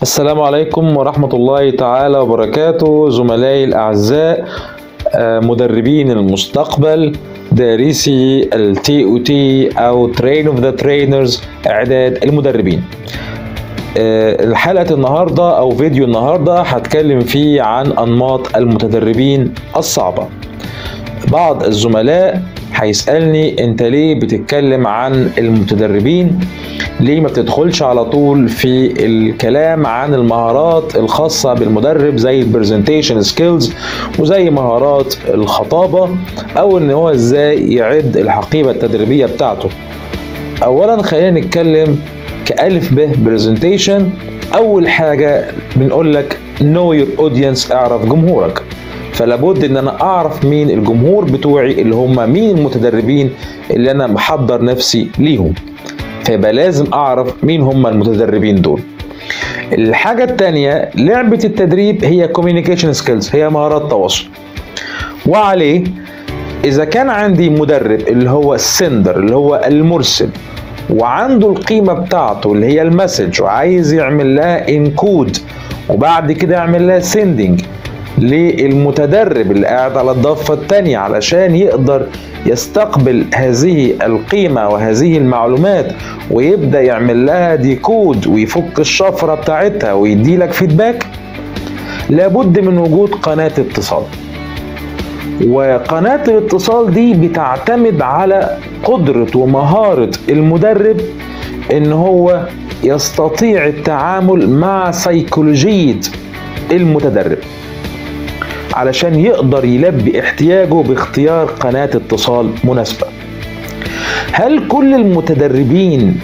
السلام عليكم ورحمة الله تعالى وبركاته. زملائي الأعزاء، مدربين المستقبل، دارسي TOT أو Train of the Trainers، إعداد المدربين. الحلقة النهاردة أو فيديو النهاردة هتكلم فيه عن أنماط المتدربين الصعبة. بعض الزملاء هيسألني أنت ليه بتتكلم عن المتدربين؟ ليه ما بتدخلش على طول في الكلام عن المهارات الخاصة بالمدرب زي البرزنتيشن سكيلز وزي مهارات الخطابة، أو إن هو إزاي يعد الحقيبة التدريبية بتاعته؟ أولا خلينا نتكلم كألف ب برزنتيشن. أول حاجة بنقول لك know your audience، اعرف جمهورك. فلابد ان انا اعرف مين الجمهور بتوعي، اللي هم مين المتدربين اللي انا محضر نفسي ليهم. فيبقى لازم اعرف مين هم المتدربين دول. الحاجة التانية، لعبة التدريب هي communication skills، هي مهارات تواصل. وعليه اذا كان عندي مدرب اللي هو السندر، اللي هو المرسل، وعنده القيمة بتاعته اللي هي المسج، وعايز يعمل لها انكود وبعد كده يعمل لها سيندنج للمتدرب اللي قاعد على الضفة التانية علشان يقدر يستقبل هذه القيمة وهذه المعلومات ويبدأ يعمل لها ديكود ويفك الشفرة بتاعتها ويدي لك فيدباك، لابد من وجود قناة اتصال. وقناة الاتصال دي بتعتمد على قدرة ومهارة المدرب ان هو يستطيع التعامل مع سيكولوجية المتدرب علشان يقدر يلبي احتياجه باختيار قناة اتصال مناسبة. هل كل المتدربين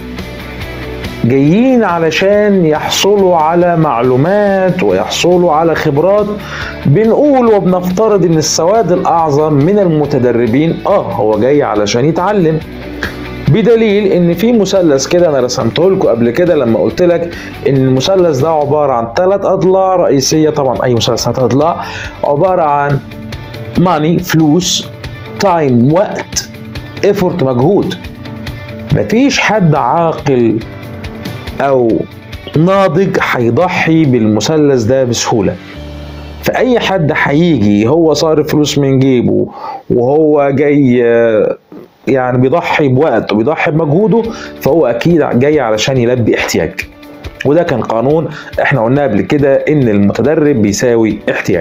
جايين علشان يحصلوا على معلومات ويحصلوا على خبرات؟ بنقول وبنفترض ان السواد الاعظم من المتدربين هو جاي علشان يتعلم، بدليل ان في مثلث كده انا رسمته لكم قبل كده لما قلت لك ان المثلث ده عباره عن 3 اضلاع رئيسيه. طبعا اي مثلث 3 اضلاع، عباره عن ماني فلوس، تايم وقت، ايفورت مجهود. مفيش حد عاقل او ناضج هيضحي بالمثلث ده بسهوله. فاي حد هيجي هو صارف فلوس من جيبه وهو جاي يعني بيضحي بوقت وبيضحي بمجهوده، فهو اكيد جاي علشان يلبي احتياج. وده كان قانون احنا قلنا قبل كده ان المتدرب بيساوي احتياج.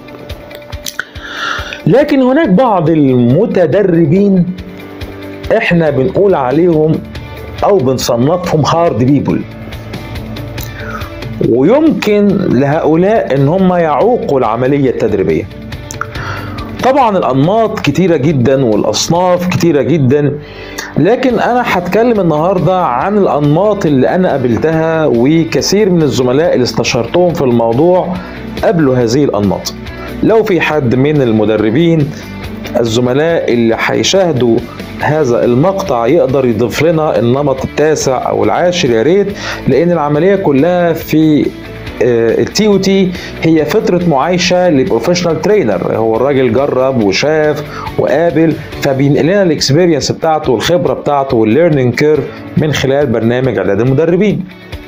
لكن هناك بعض المتدربين احنا بنقول عليهم او بنصنفهم هارد بيبل، ويمكن لهؤلاء ان هم يعوقوا العملية التدريبية. طبعا الأنماط كتيرة جدا والأصناف كتيرة جدا، لكن أنا هتكلم النهاردة عن الأنماط اللي أنا قابلتها، وكثير من الزملاء اللي استشرتهم في الموضوع قبلوا هذه الأنماط. لو في حد من المدربين الزملاء اللي هيشاهدوا هذا المقطع يقدر يضيف لنا النمط التاسع أو العاشر يا ريت، لأن العملية كلها في TOT هي فترة معايشة لبروفيشنال ترينر. هو الراجل جرب وشاف وقابل، فبينقل لنا الاكسبيرينس بتاعته والخبرة بتاعته والليرنينج كيرف من خلال برنامج اعداد المدربين.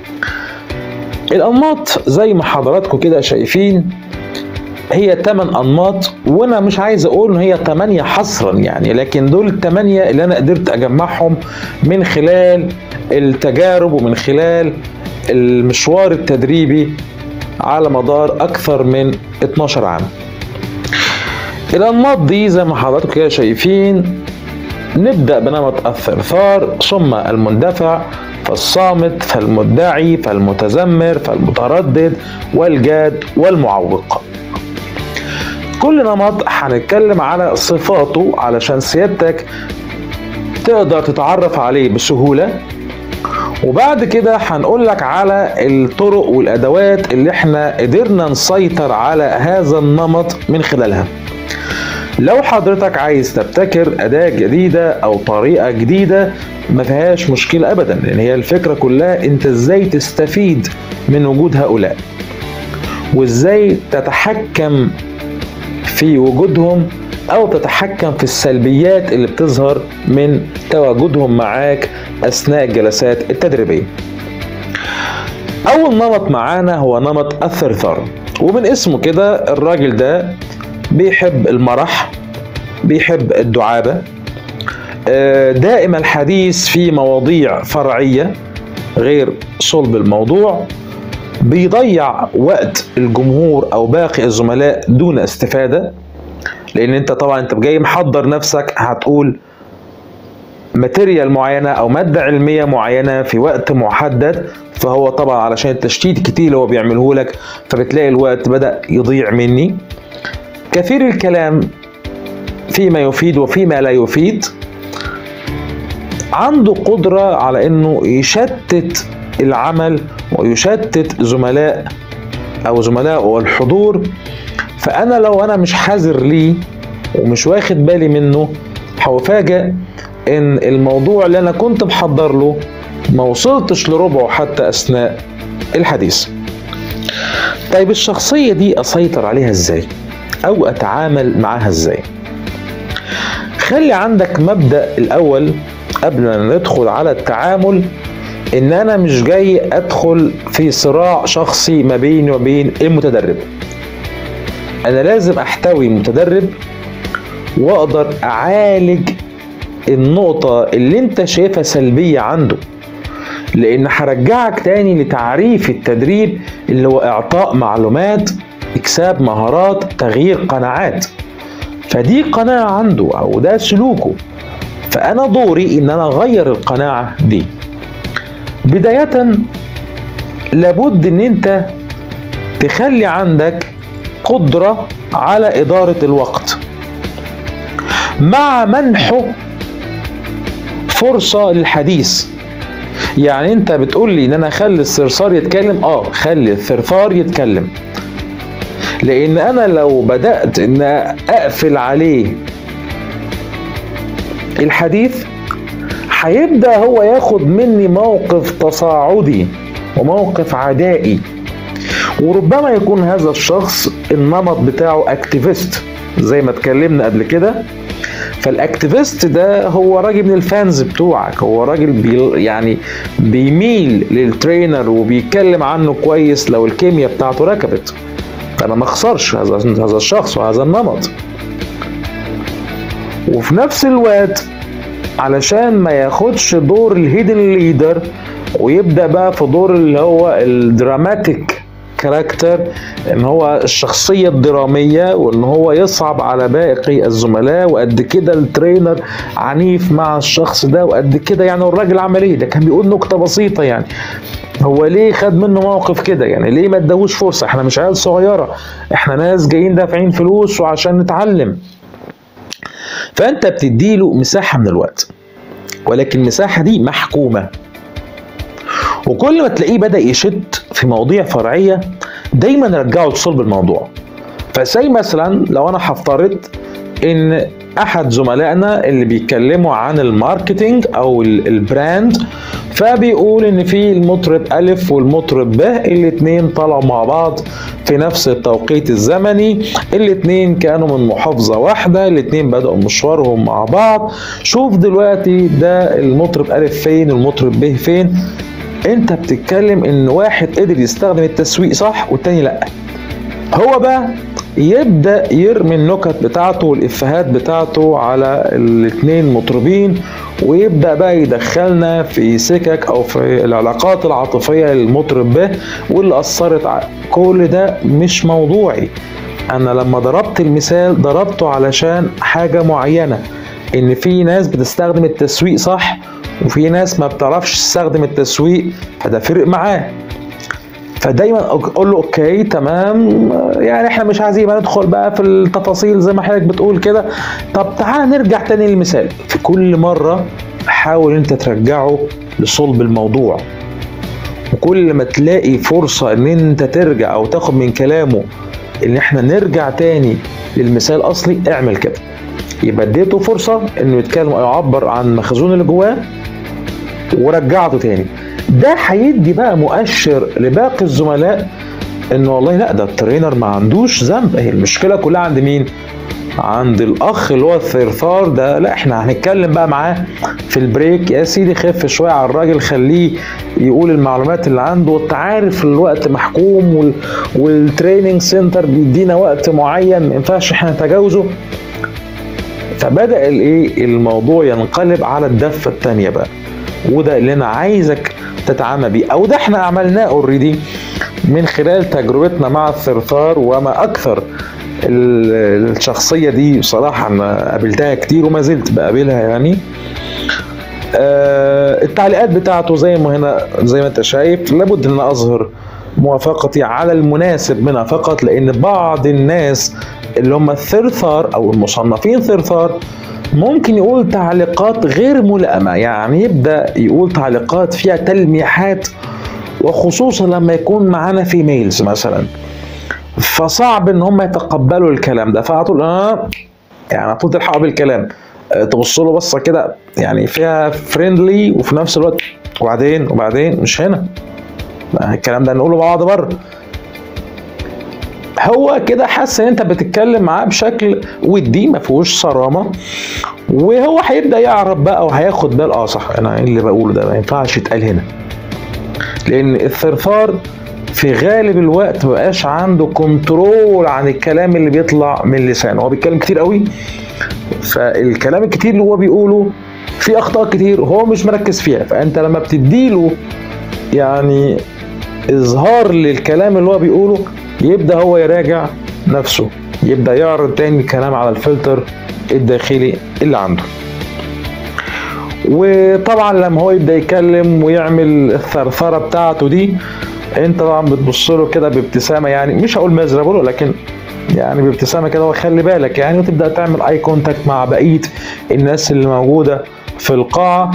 الأنماط زي ما حضراتكم كده شايفين هي 8 أنماط، وانا مش عايز اقول ان هي 8 حصرا يعني، لكن دول 8 اللي انا قدرت اجمعهم من خلال التجارب ومن خلال المشوار التدريبي على مدار اكثر من 12 عام. الانماط دي زي ما حضراتكم كده شايفين، نبدأ بنمط الثرثار، ثم المندفع، فالصامت، فالمدعي، فالمتذمر، فالمتردد، والجاد، والمعوق. كل نمط هنتكلم على صفاته علشان سيادتك تقدر تتعرف عليه بسهولة، وبعد كده هنقول لك على الطرق والادوات اللي احنا قدرنا نسيطر على هذا النمط من خلالها. لو حضرتك عايز تبتكر اداة جديدة او طريقة جديدة ما فيهاش مشكلة ابدا، لان هي الفكرة كلها انت ازاي تستفيد من وجود هؤلاء وازاي تتحكم في وجودهم او تتحكم في السلبيات اللي بتظهر من تواجدهم معاك اثناء الجلسات التدريبية. اول نمط معانا هو نمط الثرثار، ومن اسمه كده الراجل ده بيحب المرح، بيحب الدعابة، دائما الحديث في مواضيع فرعية غير صلب الموضوع، بيضيع وقت الجمهور او باقي الزملاء دون استفادة. لان انت طبعا انت جاي محضر نفسك هتقول ماتيريال معينة او مادة علمية معينة في وقت محدد، فهو طبعا علشان التشتيت كتير اللي هو بيعمله لك فبتلاقي الوقت بدأ يضيع مني. كثير الكلام فيما يفيد وفيما لا يفيد، عنده قدرة على انه يشتت العمل ويشتت زملاء والحضور. فانا لو انا مش حذر ليه ومش واخد بالي منه هفاجئ ان الموضوع اللي انا كنت محضر له ما وصلتش لربعه حتى اثناء الحديث. طيب الشخصية دي اسيطر عليها ازاي او اتعامل معاها ازاي؟ خلي عندك مبدأ الاول قبل ما ندخل على التعامل، ان انا مش جاي ادخل في صراع شخصي ما بيني وبين المتدرب. انا لازم احتوي المتدرب واقدر اعالج النقطة اللي انت شايفها سلبية عنده، لان هرجعك تاني لتعريف التدريب اللي هو اعطاء معلومات، اكساب مهارات، تغيير قناعات. فدي قناعة عنده او ده سلوكه، فانا دوري ان انا اغير القناعة دي. بداية لابد ان انت تخلي عندك قدرة على ادارة الوقت مع منحه فرصة للحديث. يعني انت بتقول لي ان انا اخلي الثرثار يتكلم، خلي الثرثار يتكلم، لان انا لو بدأت ان اقفل عليه الحديث هيبدأ هو ياخد مني موقف تصاعدي وموقف عدائي، وربما يكون هذا الشخص النمط بتاعه اكتيفيست زي ما اتكلمنا قبل كده. فالاكتيفيست ده هو راجل من الفانز بتوعك، هو راجل يعني بيميل للترينر وبيتكلم عنه كويس لو الكيمياء بتاعته ركبت. فانا ما اخسرش هذا الشخص وهذا النمط. وفي نفس الوقت علشان ما ياخدش دور الهيدن ليدر ويبدأ بقى في دور اللي هو الدراماتيك كاركتر، ان هو الشخصية الدرامية وان هو يصعب على باقي الزملاء، وقد كده الترينر عنيف مع الشخص ده وقد كده. يعني الراجل عمل ايه؟ ده كان بيقول نكتة بسيطة، يعني هو ليه خد منه موقف كده؟ يعني ليه ما اداهوش فرصة؟ احنا مش عيال صغيرة، احنا ناس جايين دافعين فلوس وعشان نتعلم. فانت بتديله مساحة من الوقت، ولكن المساحة دي محكومة. وكل ما تلاقيه بدأ يشد في مواضيع فرعية دايما رجعه لصلب الموضوع. فزي مثلا لو انا هفترض ان احد زملائنا اللي بيتكلموا عن الماركتينج او البراند، فبيقول ان في المطرب ألف والمطرب ب الاتنين طلعوا مع بعض في نفس التوقيت الزمني، الاتنين كانوا من محافظة واحدة، الاتنين بدأوا مشوارهم مع بعض. شوف دلوقتي ده المطرب ألف فين والمطرب ب فين. انت بتتكلم ان واحد قدر يستخدم التسويق صح والتاني لا. هو بقى يبدأ يرمي النكت بتاعته والإفيهات بتاعته على الاتنين مطربين، ويبدأ بقى يدخلنا في سكك أو في العلاقات العاطفية للمطرب به واللي أثرت كل ده مش موضوعي. أنا لما ضربت المثال ضربته علشان حاجة معينة، إن في ناس بتستخدم التسويق صح وفي ناس ما بتعرفش تستخدم التسويق، فده فرق معاه. فدايما اقول له اوكي تمام، يعني احنا مش عايزين ندخل بقى في التفاصيل زي ما حضرتك بتقول كده. طب تعال نرجع تاني للمثال. في كل مرة حاول انت ترجعه لصلب الموضوع، وكل ما تلاقي فرصة ان انت ترجع او تاخد من كلامه ان احنا نرجع تاني للمثال الاصلي اعمل كده. يبقى اديته فرصة انه يتكلم او يعبر عن المخزون اللي جواه ورجعته تاني. ده هيدي بقى مؤشر لباقي الزملاء ان والله لا، ده الترينر ما عندوش ذنب، هي المشكله كلها عند مين؟ عند الاخ اللي هو الثرثار ده، لا احنا هنتكلم بقى معاه في البريك. يا سيدي خف شويه على الراجل، خليه يقول المعلومات اللي عنده، انت عارف الوقت محكوم والتريننج سنتر بيدينا وقت معين ما ينفعش احنا نتجاوزه. فبدأ الموضوع ينقلب على الدفة الثانية بقى، وده اللي انا عايزك تتعامل بيه، او ده احنا عملناه اوريدي من خلال تجربتنا مع الثرثار. وما اكثر الشخصية دي بصراحة انا قابلتها كتير وما زلت بقابلها يعني. التعليقات بتاعته زي ما انت شايف، لابد ان اظهر موافقتي على المناسب منها فقط، لان بعض الناس اللي هم الثرثار او المصنفين ثرثار ممكن يقول تعليقات غير ملائمة، يعني يبدأ يقول تعليقات فيها تلميحات، وخصوصا لما يكون معانا في ميلز مثلا، فصعب ان هم يتقبلوا الكلام ده، فعطول يعني طول تلحقوا بالكلام، تبص له بصه كده يعني فيها فريندلي وفي نفس الوقت وبعدين مش هنا الكلام ده نقوله مع بعض بره. هو كده حاسس ان انت بتتكلم معاه بشكل ودي ما فيهوش صرامه، وهو هيبدا يعرف بقى وهياخد بال صح انا ايه اللي بقوله ده ما ينفعش يتقال هنا، لان الثرثار في غالب الوقت مبقاش عنده كنترول عن الكلام اللي بيطلع من لسانه. هو بيتكلم كتير قوي، فالكلام الكتير اللي هو بيقوله فيه اخطاء كتير هو مش مركز فيها، فانت لما بتديله يعني اظهار للكلام اللي هو بيقوله يبدا هو يراجع نفسه، يبدا يعرض تاني الكلام على الفلتر الداخلي اللي عنده. وطبعا لما هو يبدا يتكلم ويعمل الثرثره بتاعته دي، انت طبعا بتبص له كده بابتسامه، يعني مش هقول مزربله لكن يعني بابتسامه كده وخلي بالك يعني، وتبدا تعمل اي كونتاكت مع بقيه الناس اللي موجوده في القاعه،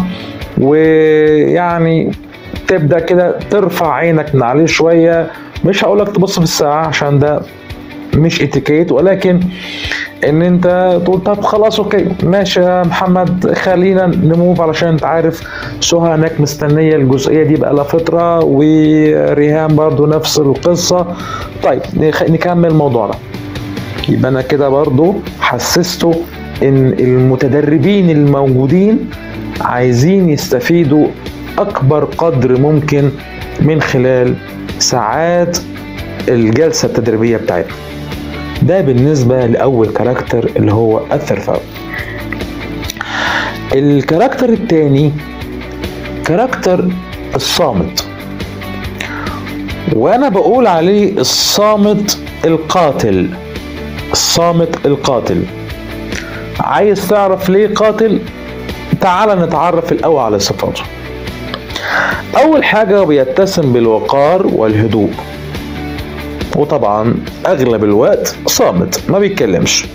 ويعني تبدا كده ترفع عينك من عليه شويه. مش هقول لك تبص في الساعه عشان ده مش اتيكيت، ولكن ان انت تقول طب خلاص اوكي ماشي يا محمد خلينا نموف، علشان انت عارف سهى هناك مستنيه الجزئيه دي بقى لها فتره، وريهام برضو نفس القصه. طيب نكمل موضوعنا. يبقى انا كده برضو حسسته ان المتدربين الموجودين عايزين يستفيدوا اكبر قدر ممكن من خلال ساعات الجلسه التدريبيه بتاعتنا. ده بالنسبة لأول كاركتر اللي هو الثرثار. الكاركتر الثاني كاركتر الصامت، وأنا بقول عليه الصامت القاتل. الصامت القاتل. عايز تعرف ليه قاتل؟ تعال نتعرف الأول على صفاته. أول حاجة بيتسم بالوقار والهدوء، وطبعا اغلب الوقت صامت ما بيتكلمش،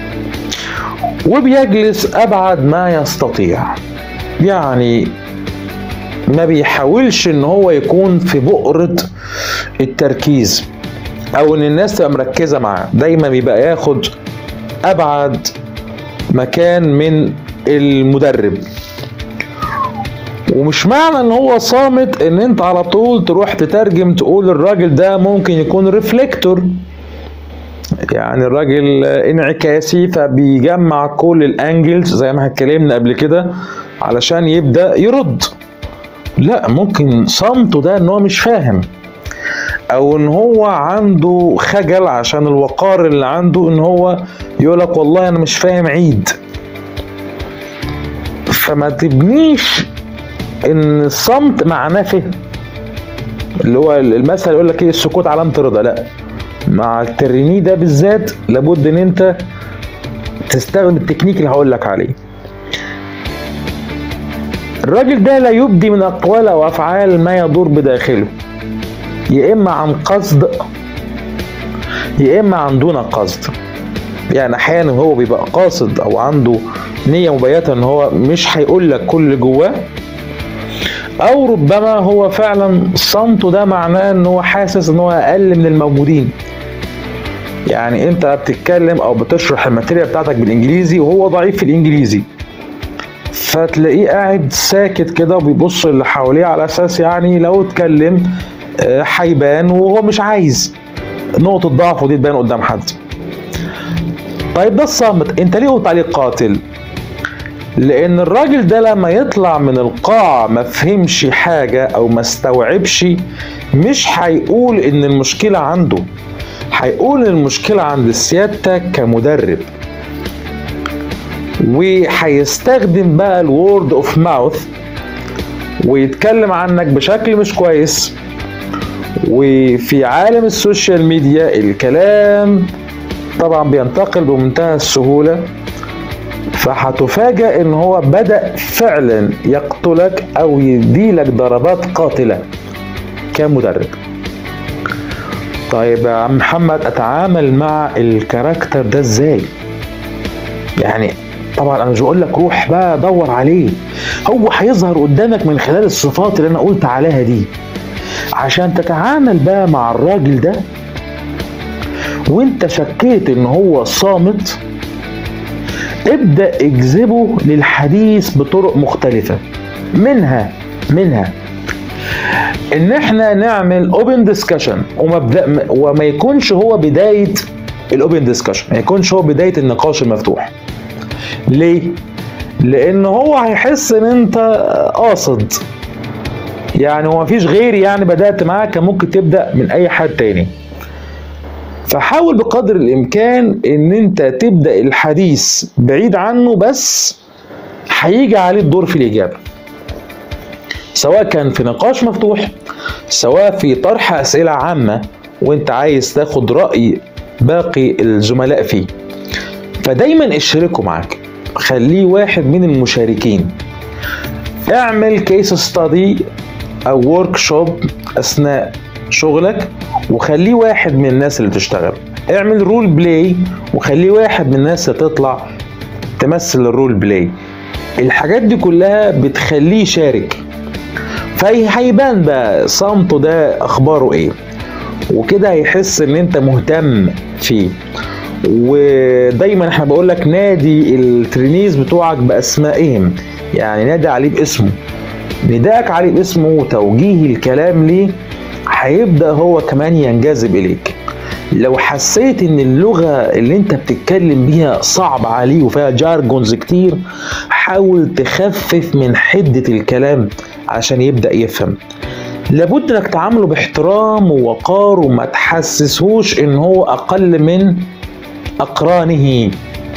وبيجلس ابعد ما يستطيع، يعني ما بيحاولش ان هو يكون في بؤرة التركيز او ان الناس تبقى مركزة معاه، دايما بيبقى ياخد ابعد مكان من المدرب. ومش معنى ان هو صامت ان انت على طول تروح تترجم تقول الراجل ده ممكن يكون ريفلكتور، يعني الراجل انعكاسي فبيجمع كل الانجلز زي ما اتكلمنا قبل كده علشان يبدأ يرد. لا، ممكن صمته ده ان هو مش فاهم، او ان هو عنده خجل عشان الوقار اللي عنده ان هو يقولك والله انا مش فاهم عيد. فما تبنيش ان الصمت معناه فهم، اللي هو المثل يقول لك ايه السكوت علامه رضا. لا، مع التريني ده بالذات لابد ان انت تستخدم التكنيك اللي هقول لك عليه. الراجل ده لا يبدي من اقوال او افعال ما يدور بداخله، يا اما عن قصد يا اما عن دون قصد. يعني احيانا هو بيبقى قاصد او عنده نيه مبيته ان هو مش هيقول لك كل اللي جواه، او ربما هو فعلا صمته ده معناه ان هو حاسس ان هو اقل من الموجودين. يعني انت بتتكلم او بتشرح الماتيريال بتاعتك بالانجليزي وهو ضعيف في الانجليزي، فتلاقيه قاعد ساكت كده وبيبص اللي حواليه على اساس يعني لو اتكلم هيبان، وهو مش عايز نقطة ضعفه دي تبان قدام حد. طيب ده الصامت انت ليه قلت عليه قاتل؟ لان الراجل ده لما يطلع من القاعة ما فهمش حاجة او ما استوعبش، مش هيقول ان المشكلة عنده، هيقول ان المشكلة عند سيادتك كمدرب، وهيستخدم بقى الورد اوف ماوث ويتكلم عنك بشكل مش كويس. وفي عالم السوشيال ميديا الكلام طبعا بينتقل بمنتهى السهولة، فهتفاجأ ان هو بدأ فعلا يقتلك او يديلك ضربات قاتلة كمدرب. طيب يا عم محمد اتعامل مع الكاركتر ده ازاي؟ يعني طبعا انا مش بقول لك روح بقى دور عليه، هو هيظهر قدامك من خلال الصفات اللي انا قلت عليها دي. عشان تتعامل بقى مع الراجل ده وانت شكيت ان هو صامت، ابدأ اجذبه للحديث بطرق مختلفة، منها ان احنا نعمل اوبن ديسكشن، وما يكونش هو بداية الاوبن ديسكشن، ما يكونش هو بداية النقاش المفتوح. ليه؟ لان هو هيحس ان انت قاصد، يعني هو مفيش غيري، يعني بدأت معاك كان ممكن تبدأ من اي حد تاني. فحاول بقدر الامكان ان انت تبدأ الحديث بعيد عنه، بس هيجي عليه الدور في الاجابة، سواء كان في نقاش مفتوح، سواء في طرح اسئلة عامة وانت عايز تاخد رأي باقي الزملاء فيه. فدايما اشركه معاك، خليه واحد من المشاركين. اعمل كيس ستادي او ورك شوب اثناء شغلك وخليه واحد من الناس اللي بتشتغل. اعمل رول بلاي وخليه واحد من الناس اللي تطلع تمثل الرول بلاي. الحاجات دي كلها بتخليه يشارك، فهيبان بقى صمته ده اخباره ايه، وكده هيحس ان انت مهتم فيه. ودايما احنا بقول لك نادي الترينيز بتوعك باسمائهم، يعني نادي عليه باسمه. نداءك عليه باسمه وتوجيه الكلام ليه هيبدأ هو كمان ينجذب إليك. لو حسيت ان اللغة اللي انت بتتكلم بيها صعب عليه وفيها جارجونز كتير، حاول تخفف من حدة الكلام عشان يبدأ يفهم. لابد انك تعامله باحترام ووقار وما تحسسهوش ان هو اقل من اقرانه.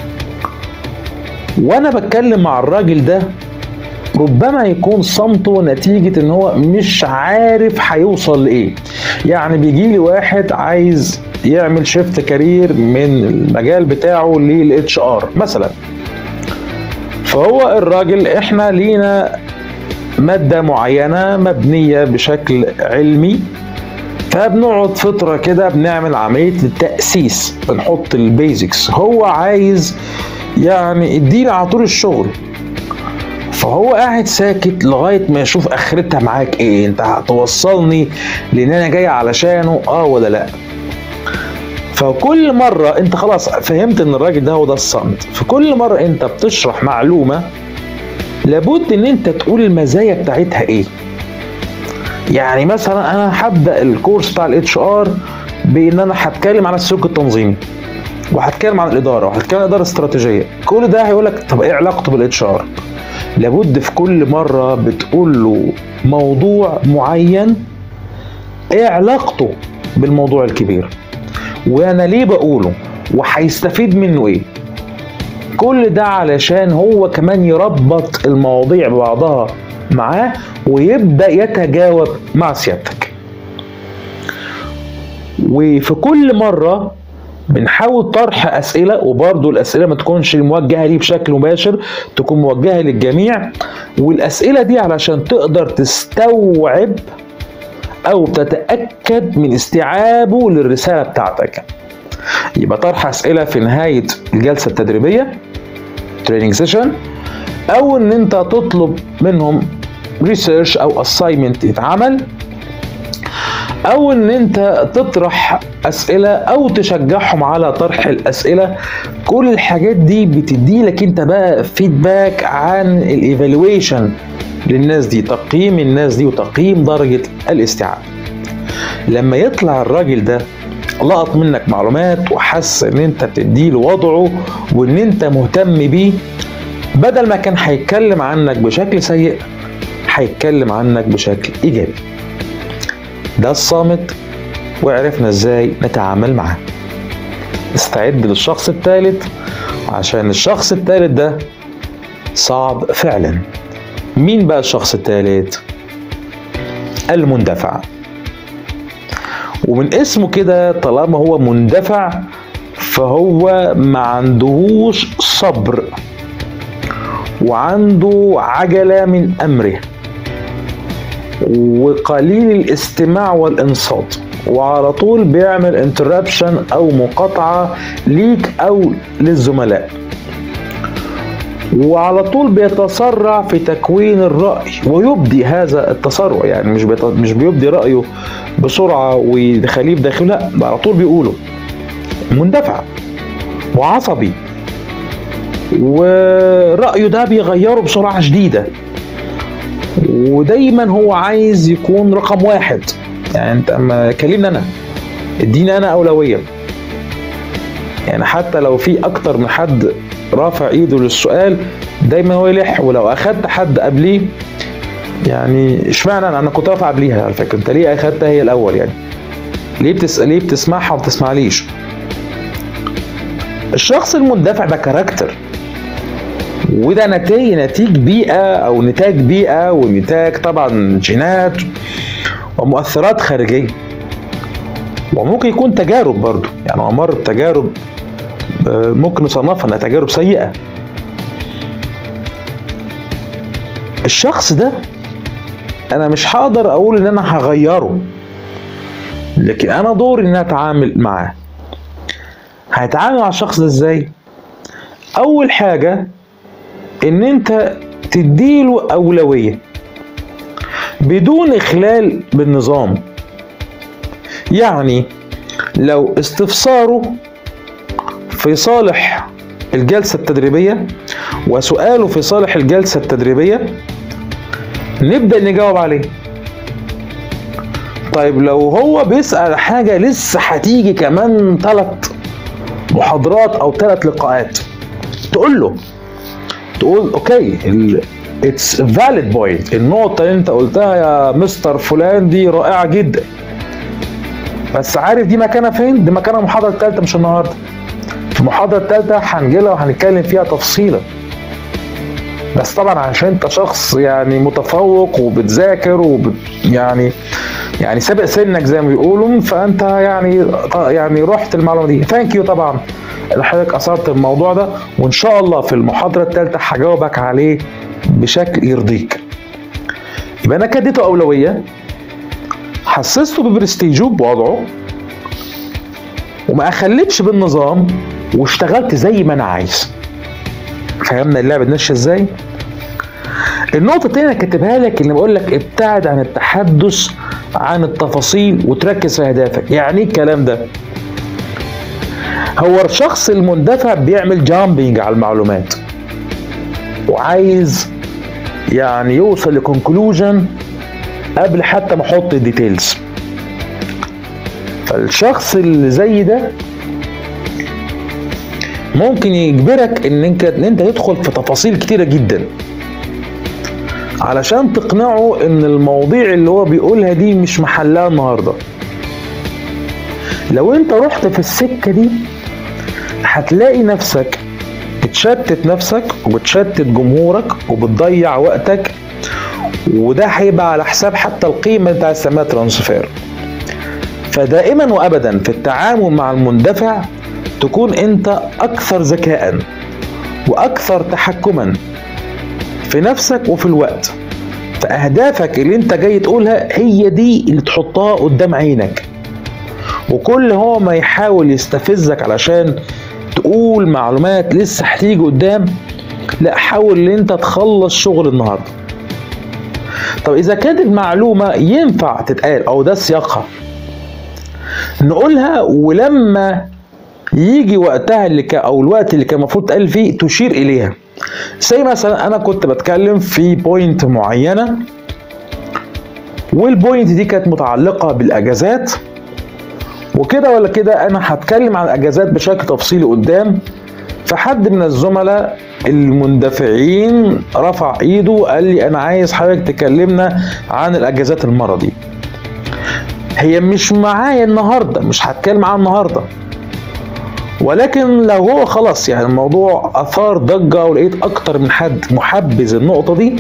وانا بتكلم مع الراجل ده ربما يكون صمته نتيجة ان هو مش عارف هيوصل لايه. يعني بيجيلي واحد عايز يعمل شيفت كارير من المجال بتاعه للاتش ار مثلا، فهو الراجل احنا لينا مادة معينة مبنية بشكل علمي، فبنقعد فترة كده بنعمل عملية التأسيس، بنحط البيزكس. هو عايز يعني ادينا على طول الشغل، فهو قاعد ساكت لغاية ما يشوف اخرتها معاك ايه، انت هتوصلني لان انا جاي علشانه ولا لا. فكل مرة انت خلاص فهمت ان الراجل ده هو ده الصمت، فكل مرة انت بتشرح معلومة لابد ان انت تقول المزايا بتاعتها ايه. يعني مثلا انا هبدأ الكورس بتاع الاتش ار بان انا هتكلم عن السلوك التنظيمي، وهتكلم عن الاداره، وهتكلم عن الاداره الاستراتيجيه. كل ده هيقولك طب ايه علاقته بالاتش ار؟ لابد في كل مره بتقول له موضوع معين ايه علاقته بالموضوع الكبير، وانا ليه بقوله، وهيستفيد منه ايه. كل ده علشان هو كمان يربط المواضيع ببعضها معاه ويبدأ يتجاوب مع سيادتك. وفي كل مرة بنحاول طرح أسئلة، وبرضو الأسئلة ما تكونش موجهة ليه بشكل مباشر، تكون موجهة للجميع. والأسئلة دي علشان تقدر تستوعب أو تتأكد من استيعابه للرسالة بتاعتك. يبقى طرح أسئلة في نهاية الجلسة التدريبية تريننج سيشن، أو إن أنت تطلب منهم ريسيرش أو أسايمنت يتعمل، او ان انت تطرح اسئله او تشجعهم على طرح الاسئله. كل الحاجات دي بتدي لك انت بقى فيدباك عن الايفالويشن للناس دي، تقييم الناس دي وتقييم درجه الاستيعاب. لما يطلع الراجل ده لقط منك معلومات وحس ان انت بتديله وضعه وان انت مهتم بيه، بدل ما كان هيتكلم عنك بشكل سيء هيتكلم عنك بشكل ايجابي. ده الصامت وعرفنا ازاي نتعامل معاه. استعد للشخص الثالث، عشان الشخص الثالث ده صعب فعلا. مين بقى الشخص الثالث؟ المندفع. ومن اسمه كده طالما هو مندفع فهو ما عندهوش صبر وعنده عجلة من أمره وقليل الاستماع والإنصات، وعلى طول بيعمل انتربشن أو مقاطعة ليك أو للزملاء، وعلى طول بيتسرع في تكوين الرأي ويبدي هذا التسرع. يعني مش بيبدي رأيه بسرعة ويخليه بداخله، لا، ده على طول بيقوله. مندفع وعصبي، ورأيه ده بيغيره بسرعة شديدة، ودايما هو عايز يكون رقم واحد. يعني انت اما كلمني انا، اديني انا أولوية. يعني حتى لو في اكتر من حد رافع ايده للسؤال دايما هو يلح، ولو اخدت حد قبليه يعني اشمعنى انا كنت رافع قبليها على فكره، انت ليه اخدتها هي الاول؟ يعني ليه بتسمعها وما بتسمعليش؟ الشخص المندفع ده كاركتر، وده نتاج بيئه او نتاج بيئه ونتاج طبعا جينات ومؤثرات خارجيه، وممكن يكون تجارب برضه. يعني هو مر بتجارب ممكن نصنفها انها تجارب سيئه. الشخص ده انا مش هقدر اقول ان انا هغيره، لكن انا دوري ان انا اتعامل معاه. هتعامل مع الشخص ده ازاي؟ اول حاجه ان انت تديله اولويه بدون اخلال بالنظام. يعني لو استفساره في صالح الجلسة التدريبية وسؤاله في صالح الجلسة التدريبية نبدأ نجاوب عليه. طيب لو هو بيسأل حاجة لسه هتيجي كمان 3 محاضرات أو 3 لقاءات، تقول اوكي it's valid point، النقطة اللي انت قلتها يا مستر فلان دي رائعة جدا، بس عارف دي مكانها فين؟ دي مكانها المحاضرة الثالثة مش النهاردة. في المحاضرة الثالثة هنجيلها وهنتكلم فيها تفصيلا، بس طبعا عشان انت شخص يعني متفوق وبتذاكر يعني سابق سنك زي ما بيقولوا، فانت يعني رحت المعلومة دي. ثانك يو طبعا اللي حضرتك اثرت الموضوع ده، وان شاء الله في المحاضرة الثالثة هجاوبك عليه بشكل يرضيك. يبقى انا اديته اولوية، حسسته ببرستيجه بوضعه، وما اخليتش بالنظام، واشتغلت زي ما انا عايز. فهمنا اللعبه ماشيه ازاي؟ النقطه الثانيه انا كاتبها لك، اللي بقول لك ابتعد عن التحدث عن التفاصيل وتركز في اهدافك. يعني ايه الكلام ده؟ هو الشخص المندفع بيعمل جامبينج على المعلومات وعايز يعني يوصل لكونكلوجن قبل حتى ما احط الديتيلز. فالشخص اللي زي ده ممكن يجبرك ان انت تدخل في تفاصيل كتيرة جدا علشان تقنعه ان المواضيع اللي هو بيقولها دي مش محلها النهاردة. لو انت رحت في السكة دي هتلاقي نفسك بتشتت نفسك وبتشتت جمهورك وبتضيع وقتك، وده هيبقى على حساب حتى القيمة اللي انت عايز تسميها ترانسفير. فدائما وابدا في التعامل مع المندفع تكون انت اكثر ذكاء واكثر تحكما في نفسك وفي الوقت. فاهدافك اللي انت جاي تقولها هي دي اللي تحطها قدام عينك، وكل هو ما يحاول يستفزك علشان تقول معلومات لسه هتيجي قدام، لا، حاول ان انت تخلص شغل النهارده. طب اذا كانت المعلومه ينفع تتقال او ده سياقها نقولها، ولما يجي وقتها او الوقت اللي كان المفروض تقال فيه تشير اليها. زي مثلا انا كنت بتكلم في بوينت معينه، والبوينت دي كانت متعلقه بالاجازات، وكده ولا كده انا هتكلم عن الاجازات بشكل تفصيلي قدام. فحد من الزملاء المندفعين رفع ايده قال لي انا عايز حضرتك تكلمنا عن الاجازات المره دي. هي مش معايا النهارده، مش هتكلم عنها النهارده، ولكن لو هو خلاص يعني الموضوع اثار ضجه ولقيت اكتر من حد محبذ النقطه دي،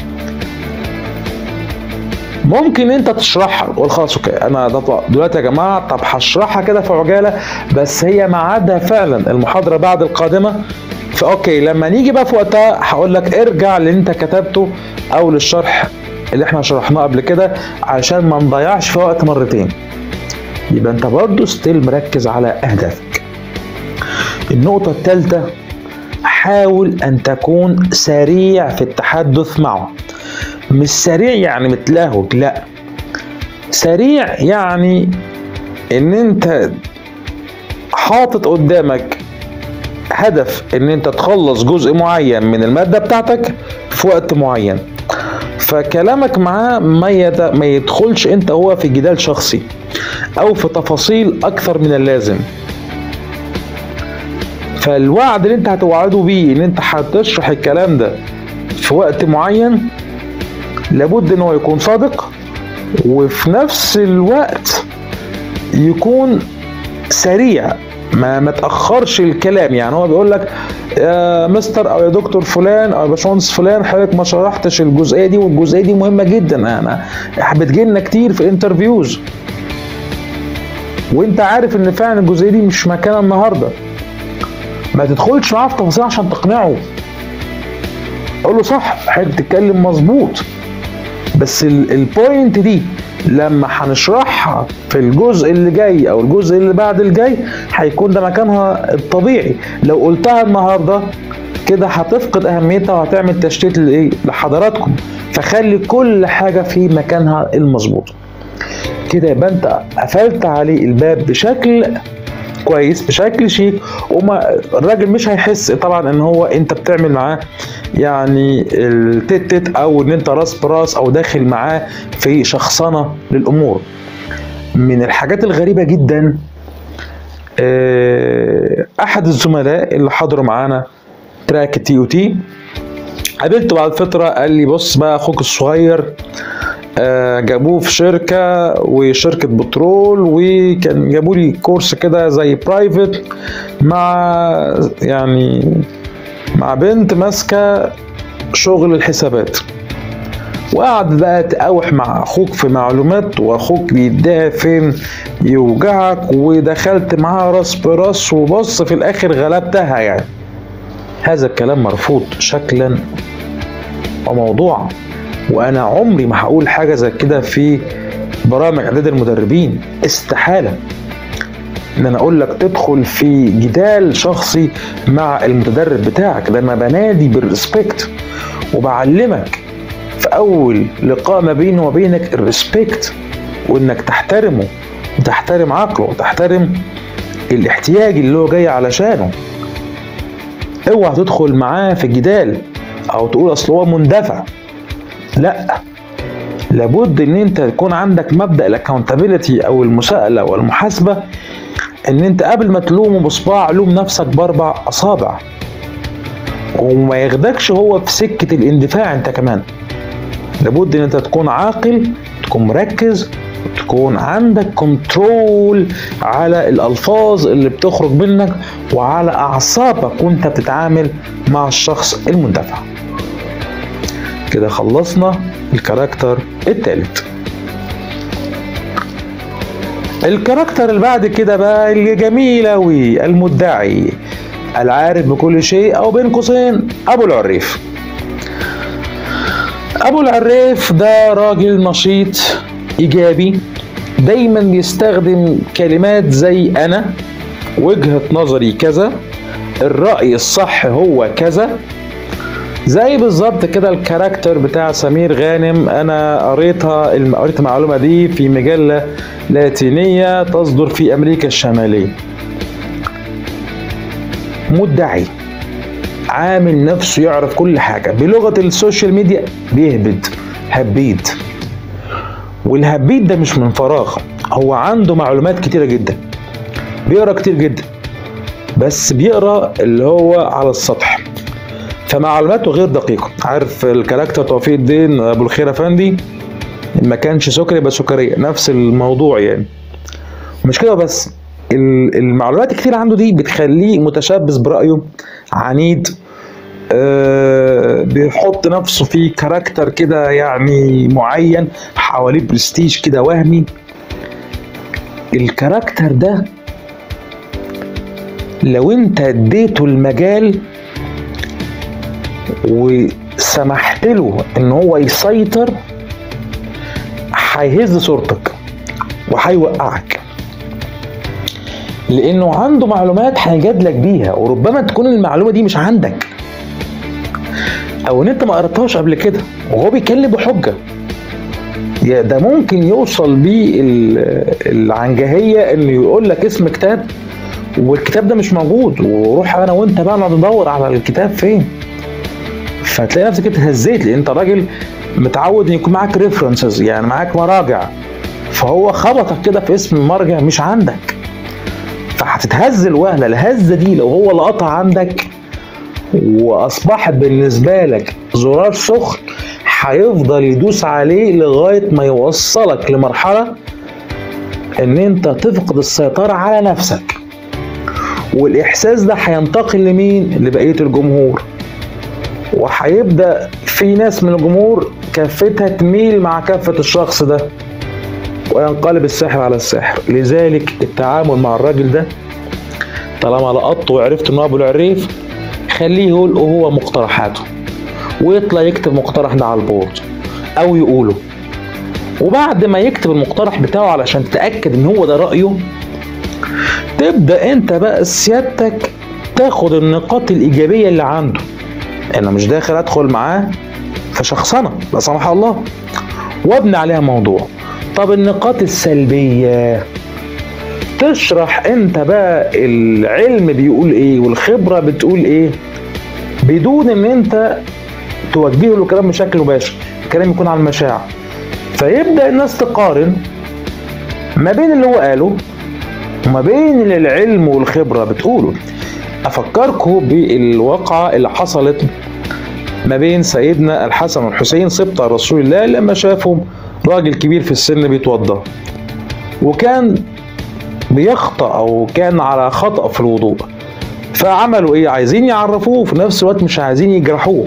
ممكن انت تشرحها وتقول خلاص اوكي انا دلوقتي يا جماعه طب هشرحها كده في عجاله، بس هي ميعادها فعلا المحاضره بعد القادمه، فاوكي لما نيجي بقى في وقتها هقول لك ارجع اللي انت كتبته او للشرح اللي احنا شرحناه قبل كده عشان ما نضيعش في وقت مرتين. يبقى انت برضه ستيل مركز على اهدافك. النقطه الثالثه، حاول ان تكون سريع في التحدث معه. مش سريع يعني متلهوج، لا، سريع يعني ان انت حاطط قدامك هدف ان انت تخلص جزء معين من المادة بتاعتك في وقت معين، فكلامك معاه ما يدخلش انت هو في جدال شخصي او في تفاصيل اكثر من اللازم. فالوعد اللي انت هتوعده بيه ان انت هتشرح الكلام ده في وقت معين لابد ان هو يكون صادق، وفي نفس الوقت يكون سريع، ما تاخرش الكلام. يعني هو بيقول لك يا مستر او يا دكتور فلان او يا باشمهندس فلان حضرتك ما شرحتش الجزئيه دي، والجزئيه دي مهمه جدا، انا بتجيلنا كتير في انترفيوز وانت عارف ان فعلا الجزئيه دي مش مكانها النهارده. ما تدخلش معاه في تفاصيل عشان تقنعه، اقول له صح حضرتك بتتكلم مظبوط، بس البوينت دي لما هنشرحها في الجزء اللي جاي او الجزء اللي بعد الجاي هيكون ده مكانها الطبيعي. لو قلتها النهارده كده هتفقد اهميتها وهتعمل تشتيت لحضراتكم، فخلي كل حاجه في مكانها المظبوط. كده يبقى انت قفلت عليه الباب بشكل كويس، بشكل شيك، الراجل مش هيحس طبعا ان هو انت بتعمل معاه يعني التت او ان انت راس براس او داخل معاه في شخصنه للامور. من الحاجات الغريبه جدا احد الزملاء اللي حضروا معانا تراك تي او تي قابلته بعد فتره، قال لي بص بقى اخوك الصغير جابوه في شركة وشركة بترول، وكان جابوا لي كورس كده زي برايفت مع بنت ماسكة شغل الحسابات، وقعد بقى تقاوح مع اخوك في معلومات، واخوك بيديها فين يوجعك، ودخلت معاها راس براس، وبص في الاخر غلبتها. يعني هذا الكلام مرفوض شكلا وموضوعا، وانا عمري ما هقول حاجه زي كده في برامج اعداد المدربين. استحاله ان انا اقول لك تدخل في جدال شخصي مع المتدرب بتاعك. ده انا بنادي بالريسبكت وبعلمك في اول لقاء ما بيني وبينك الريسبكت، وانك تحترمه وتحترم عقله وتحترم الاحتياج اللي هو جاي علشانه. اوعى تدخل معاه في جدال او تقول اصل هو مندفع، لا، لابد ان انت يكون عندك مبدأ الاكاونتابيلتي او المساءلة والمحاسبة، ان انت قبل ما تلومه بصباع لوم نفسك باربع اصابع، وما ياخدكش هو في سكة الاندفاع. انت كمان لابد ان انت تكون عاقل، تكون مركز، تكون عندك كنترول على الالفاظ اللي بتخرج منك وعلى اعصابك وانت بتتعامل مع الشخص المندفع. كده خلصنا الكاركتر الثالث. الكاركتر اللي بعد كده بقى اللي جميل اوي، المدعي، العارف بكل شيء، او بين قوسين ابو العريف. ابو العريف ده راجل نشيط ايجابي، دايما بيستخدم كلمات زي انا، وجهة نظري كذا، الرأي الصح هو كذا، زي بالظبط كده الكاركتر بتاع سمير غانم. انا قريت المعلومه دي في مجله لاتينيه تصدر في امريكا الشماليه. مدعي، عامل نفسه يعرف كل حاجه، بلغه السوشيال ميديا بيهبد، هبيد. والهبيد ده مش من فراغ، هو عنده معلومات كتيرة جدا، بيقرا كتير جدا، بس بيقرا اللي هو على السطح، فمعلوماته غير دقيقة. عارف الكاركتر توفيق الدين ابو الخير افندي، ما كانش سكري يبقى سكرية، نفس الموضوع يعني. مش كده بس، المعلومات الكتير عنده دي بتخليه متشبث برأيه، عنيد، بيحط نفسه في كاركتر كده يعني معين، حواليه برستيج كده وهمي. الكاركتر ده لو انت اديته المجال وسمحت له ان هو يسيطر، هيهز صورتك وهيوقعك، لانه عنده معلومات هيجادلك بيها، وربما تكون المعلومه دي مش عندك، او ان انت ما قرأتهاش قبل كده، وهو بيتكلم بحجه. ده ممكن يوصل بيه العنجهيه انه يقول لك اسم كتاب والكتاب ده مش موجود، وروح انا وانت بقى نقعد ندور على الكتاب فين، فتلاقي نفسك انت هزيت، لان انت راجل متعود ان يكون معاك ريفرنسز، يعني معاك مراجع، فهو خبطك كده في اسم مرجع مش عندك، فهتتهز الوهله. الهزه دي لو هو لقطها عندك واصبحت بالنسبه لك زرار سخن، هيفضل يدوس عليه لغايه ما يوصلك لمرحله ان انت تفقد السيطره على نفسك، والاحساس ده هينتقل لمين؟ لبقيه الجمهور، وهيبدا في ناس من الجمهور كفتها تميل مع كفه الشخص ده، وينقلب الساحر على الساحر. لذلك التعامل مع الراجل ده طالما لقطته وعرفت انه ابو العريف، خليه يقول هو مقترحاته، ويطلع يكتب مقترح ده على البورد او يقوله، وبعد ما يكتب المقترح بتاعه علشان تتاكد ان هو ده رايه، تبدا انت بقى سيادتك تاخد النقاط الايجابيه اللي عنده. انا مش داخل ادخل معاه في شخصنه لا سمح الله وابني عليها موضوع. طب النقاط السلبيه تشرح انت بقى العلم بيقول ايه والخبره بتقول ايه، بدون ان انت توجه له كلام بشكل مباشر، الكلام يكون على المشاعر، فيبدا الناس تقارن ما بين اللي هو قاله وما بين اللي العلم والخبره بتقوله. افكركم بالواقعه اللي حصلت ما بين سيدنا الحسن والحسين سبط رسول الله، لما شافوا راجل كبير في السن بيتوضا، وكان بيخطأ او كان على خطأ في الوضوء، فعملوا ايه؟ عايزين يعرفوه وفي نفس الوقت مش عايزين يجرحوه،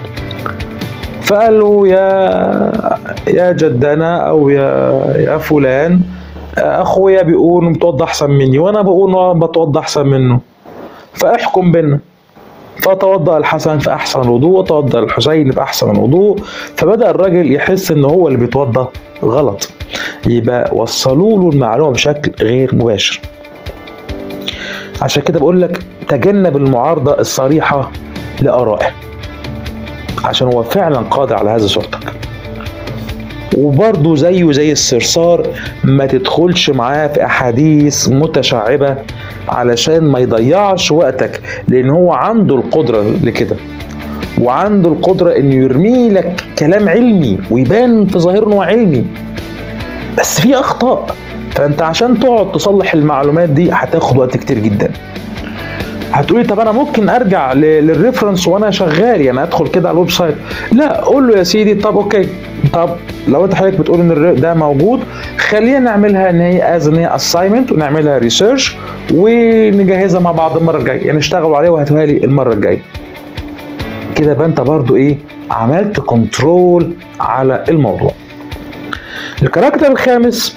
فقالوا يا جدنا او يا فلان، اخويا بيقول متوضى احسن مني وانا بقول بتوضى احسن منه، فاحكم بينا. فتوضأ الحسن في احسن الوضوء وتوضأ الحسين في احسن الوضوء، فبدأ الراجل يحس ان هو اللي بيتوضى غلط، يبقى وصلوا له المعلومه بشكل غير مباشر. عشان كده بقول لك تجنب المعارضه الصريحه لآرائه، عشان هو فعلا قادر على هذه صورتك. وبرضه زيه زي الصرصار، ما تدخلش معاه في احاديث متشعبه علشان ما يضيعش وقتك، لان هو عنده القدره لكده، وعنده القدره انه يرمي لك كلام علمي ويبان في ظاهره انه علمي بس في اخطاء، فانت عشان تقعد تصلح المعلومات دي هتاخد وقت كتير جدا. هتقولي طب انا ممكن ارجع للريفرنس وانا شغال، يعني ادخل كده على الويب سايت؟ لا، قول له يا سيدي طب اوكي، طب لو انت حضرتك بتقول ان ده موجود، خلينا نعملها ان هي ان هي اساينمنت، ونعملها ريسيرش ونجهزها مع بعض المره الجايه، يعني اشتغلوا عليها وهاتوها لي المره الجايه. كده يبقى انت برضو ايه؟ عملت كنترول على الموضوع. الكاركتر الخامس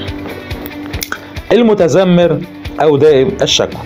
المتذمر او دائم الشكوى.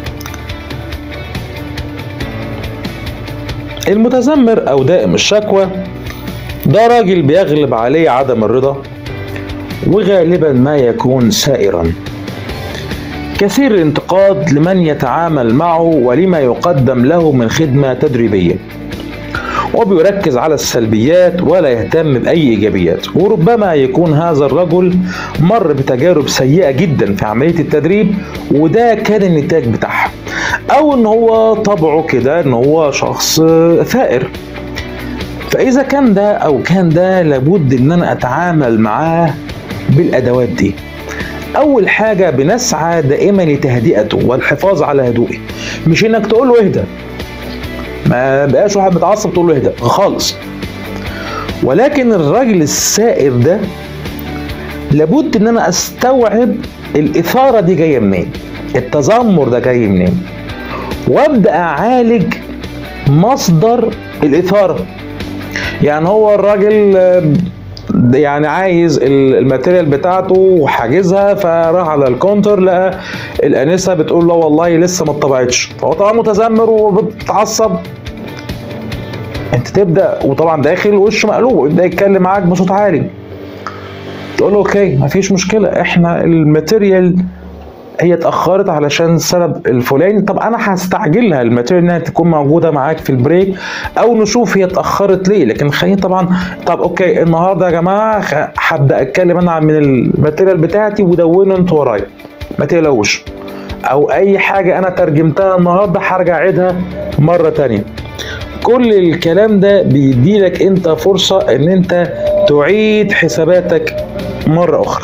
المتذمر او دائم الشكوى ده راجل بيغلب عليه عدم الرضا، وغالبا ما يكون سائرا، كثير الانتقاد لمن يتعامل معه ولما يقدم له من خدمة تدريبية، وبيركز على السلبيات ولا يهتم بأي إيجابيات. وربما يكون هذا الرجل مر بتجارب سيئة جدا في عملية التدريب، وده كان النتاج بتاعها، أو إن هو طبعه كده إن هو شخص ثائر. فإذا كان ده أو كان ده، لابد إن أنا أتعامل معاه بالأدوات دي، اول حاجه بنسعى دائما لتهدئته والحفاظ على هدوئه، مش انك تقول له اهدى، ما بقاش واحد متعصب تقول له اهدى خالص. ولكن الراجل السائر ده لابد ان انا استوعب الاثاره دي جايه منين، التذمر ده جاي منين، وابدا اعالج مصدر الاثاره. يعني هو الراجل يعني عايز الماتيريال بتاعته وحاجزها، فراح على الكونتر لقى الانسه بتقول له والله لسه ما اتطبعتش، فهو طبعا متذمر وبتعصب. انت تبدا وطبعا داخل وشه مقلوب ويبدا يتكلم معاك بصوت عالي، تقول له اوكي مفيش مشكله، احنا الماتيريال هي اتاخرت علشان السبب الفلاني، طب انا هستعجلها الماتيريال انها تكون موجوده معاك في البريك، او نشوف هي اتاخرت ليه. لكن خليني طبعا طب اوكي النهارده يا جماعه هبدا اتكلم انا من الماتيريال بتاعتي ودونوا انتوا ورايا، ما تقلقوش، او اي حاجه انا ترجمتها النهارده هرجع اعيدها مره تانيه. كل الكلام ده بيديلك انت فرصه ان انت تعيد حساباتك مره اخرى.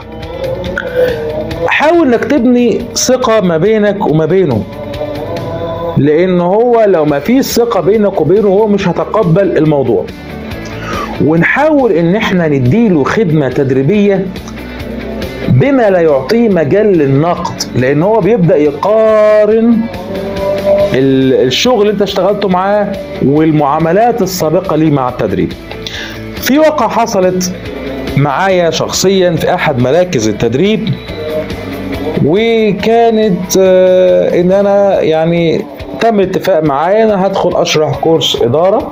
حاول انك تبني ثقة ما بينك وما بينه، لان هو لو ما فيش ثقة بينك وبينه هو مش هتقبل الموضوع. ونحاول ان احنا نديله خدمة تدريبية بما لا يعطيه مجال للنقد، لان هو بيبدأ يقارن الشغل اللي انت اشتغلته معاه والمعاملات السابقة ليه مع التدريب. في واقعة حصلت معايا شخصيا في احد مراكز التدريب، وكانت ان انا يعني تم اتفاق معايا انا هدخل اشرح كورس اداره.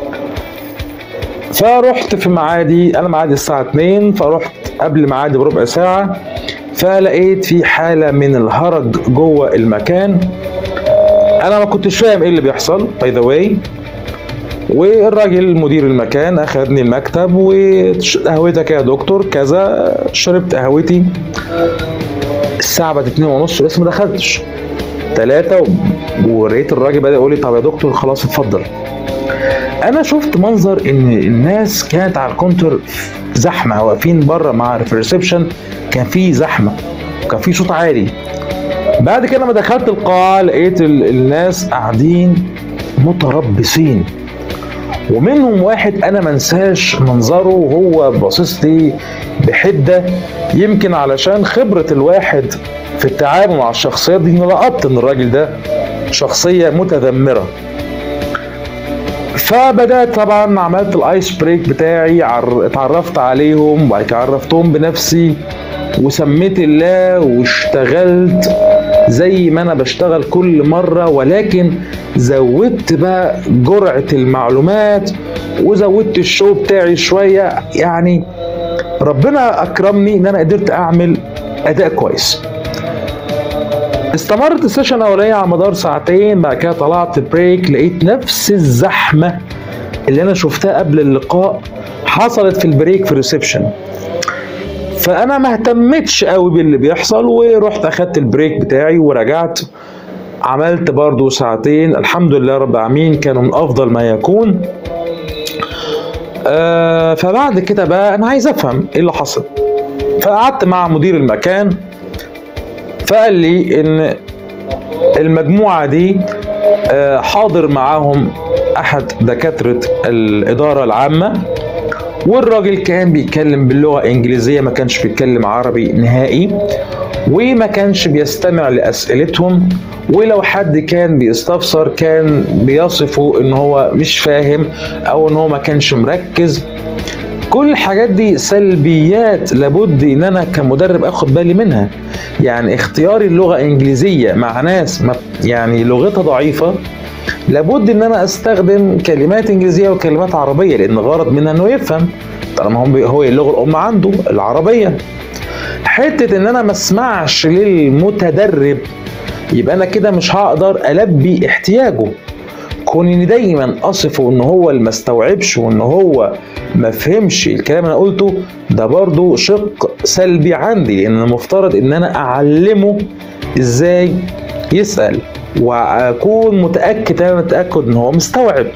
فرحت في معادي، انا معادي الساعه 2، فرحت قبل معادي بربع ساعه، فلقيت في حاله من الهرج جوه المكان. انا ما كنتش فاهم ايه اللي بيحصل باي ذا واي. والراجل مدير المكان اخذني المكتب وقهوتك يا دكتور كذا، شربت قهوتي. الساعة بقت 2:30 لسه ما دخلتش 3، وريت الراجل بدأ يقول لي طب يا دكتور خلاص اتفضل. أنا شفت منظر إن الناس كانت على الكونتر زحمة، واقفين بره مع الريسبشن كان في زحمة وكان في صوت عالي. بعد كده لما دخلت القاعة لقيت الناس قاعدين متربصين، ومنهم واحد انا منساش منظره وهو باصص لي بحده، يمكن علشان خبره الواحد في التعامل مع الشخصيات دي لقطت ان الراجل ده شخصيه متذمره. فبدات طبعا عملت الايس بريك بتاعي، اتعرفت عليهم وبعد كده عرفتهم بنفسي وسميت الله واشتغلت زي ما انا بشتغل كل مره، ولكن زودت بقى جرعه المعلومات وزودت الشو بتاعي شويه. يعني ربنا اكرمني ان انا قدرت اعمل اداء كويس. استمرت السيشن الاولانيه على مدار ساعتين، بعد كده طلعت بريك لقيت نفس الزحمه اللي انا شفتها قبل اللقاء حصلت في البريك في الريسبشن. فانا ما اهتمتش قوي باللي بيحصل ورحت اخدت البريك بتاعي ورجعت عملت برضو ساعتين. الحمد لله رب العالمين كانوا من افضل ما يكون. فبعد كده بقى انا عايز افهم ايه اللي حصل، فقعدت مع مدير المكان فقال لي ان المجموعة دي حاضر معاهم احد دكاترة الادارة العامة، والراجل كان بيتكلم باللغة الانجليزية ما كانش بيتكلم عربي نهائي، وما كانش بيستمع لاسئلتهم، ولو حد كان بيستفسر كان بيصفه ان هو مش فاهم او ان هو ما كانش مركز. كل الحاجات دي سلبيات لابد ان انا كمدرب اخد بالي منها. يعني اختياري اللغة الانجليزية مع ناس يعني لغتها ضعيفة لابد ان انا استخدم كلمات انجليزيه وكلمات عربيه، لان غرض منها انه يفهم طالما هو اللغه الام عنده العربيه. حته ان انا ما اسمعش للمتدرب يبقى انا كده مش هقدر البي احتياجه. كوني دايما اصفه ان هو اللي ما استوعبش وان هو ما فهمش الكلام اللي انا قلته، ده برضو شق سلبي عندي، لان المفترض ان انا اعلمه ازاي يسال واكون متاكد ان هو مستوعب.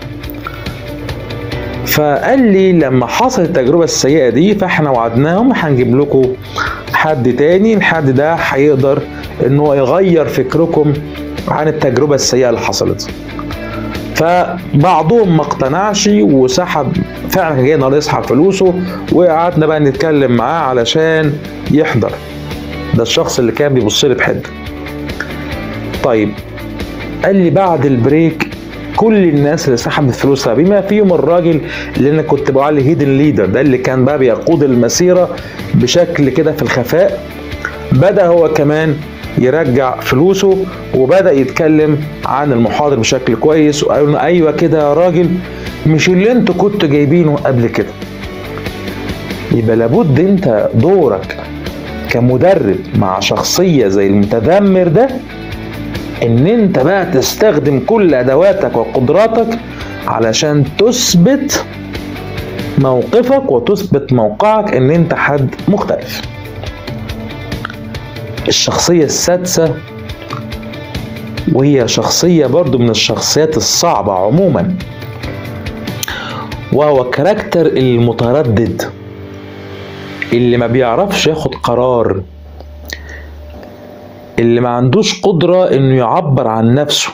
فقال لي لما حصلت التجربه السيئه دي فاحنا وعدناهم هنجيب لكم حد تاني، الحد ده هيقدر ان هو يغير فكركم عن التجربة السيئة اللي حصلت. فبعضهم ما اقتنعش وسحب، فعلا كان جاي النهارده يسحب فلوسه، وقعدنا بقى نتكلم معاه علشان يحضر. ده الشخص اللي كان بيبص لي بحد. طيب قال لي بعد البريك كل الناس اللي سحبت فلوسها بما فيهم الراجل اللي انا كنت بقول عليه هيدن ليدر، ده اللي كان بقى بيقود المسيره بشكل كده في الخفاء، بدا هو كمان يرجع فلوسه وبدا يتكلم عن المحاضر بشكل كويس، وقالوا لنا ايوه كده يا راجل، مش اللي انتوا كنتوا جايبينه قبل كده. يبقى لابد انت دورك كمدرب مع شخصيه زي المتذمر ده ان انت بقى تستخدم كل ادواتك وقدراتك علشان تثبت موقفك وتثبت موقعك ان انت حد مختلف. الشخصية السادسة، وهي شخصية برضو من الشخصيات الصعبة عموما، وهو كاركتر المتردد اللي ما بيعرفش ياخد قرار، اللي ما عندوش قدرة انه يعبر عن نفسه،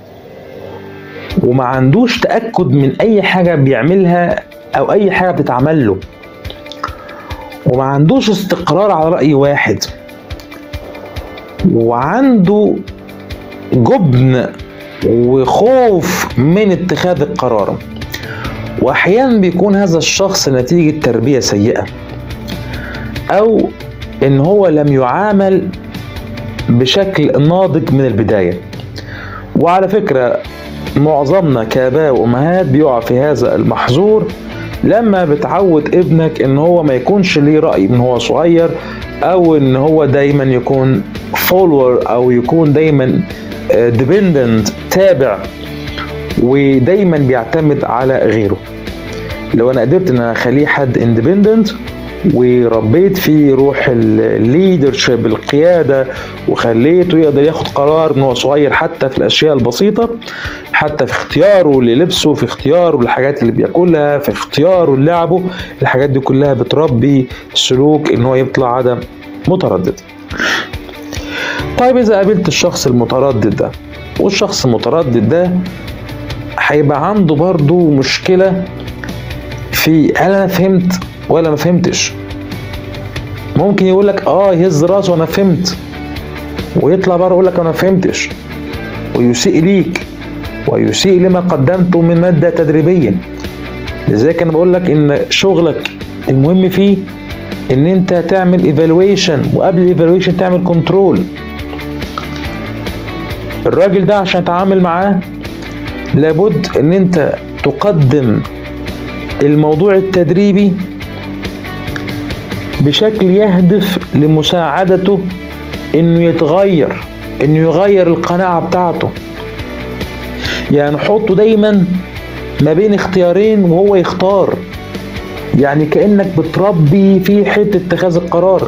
وما عندوش تأكد من اي حاجة بيعملها او اي حاجة بتتعمل له، وما عندوش استقرار على رأي واحد، وعنده جبن وخوف من اتخاذ القرار. واحيانا بيكون هذا الشخص نتيجة تربية سيئة، او ان هو لم يعامل بشكل ناضج من البداية. وعلى فكرة معظمنا كآباء وأمهات بيقع في هذا المحظور لما بتعود ابنك ان هو ما يكونش ليه رأي من هو صغير، او ان هو دايما يكون follower او يكون دايما dependent تابع، ودايما بيعتمد على غيره. لو انا قدرت ان انا اخليه حد independent وربيت فيه روح الليدرشيب القيادة، وخليته يقدر ياخد قرار من هو صغير حتى في الاشياء البسيطة، حتى في اختياره للبسه، في اختياره للحاجات اللي بياكلها، في اختياره للعبه، الحاجات دي كلها بتربي سلوك ان هو يطلع عدم متردد. طيب اذا قابلت الشخص المتردد ده، والشخص المتردد ده هيبقى عنده برضو مشكلة في هل انا فهمت ولا ما فهمتش. ممكن يقول لك يهز راسه وانا فهمت، ويطلع بره يقول لك انا ما فهمتش، ويسيء ليك ويسيء لما قدمته من مادة تدريبية. لذلك انا بقول لك ان شغلك المهم فيه ان انت تعمل ايفالويشن، وقبل الايفالويشن تعمل كنترول. الراجل ده عشان تتعامل معاه لابد ان انت تقدم الموضوع التدريبي بشكل يهدف لمساعدته انه يتغير، انه يغير القناعة بتاعته. يعني حطه دايما ما بين اختيارين وهو يختار، يعني كأنك بتربي في حتة اتخاذ القرار.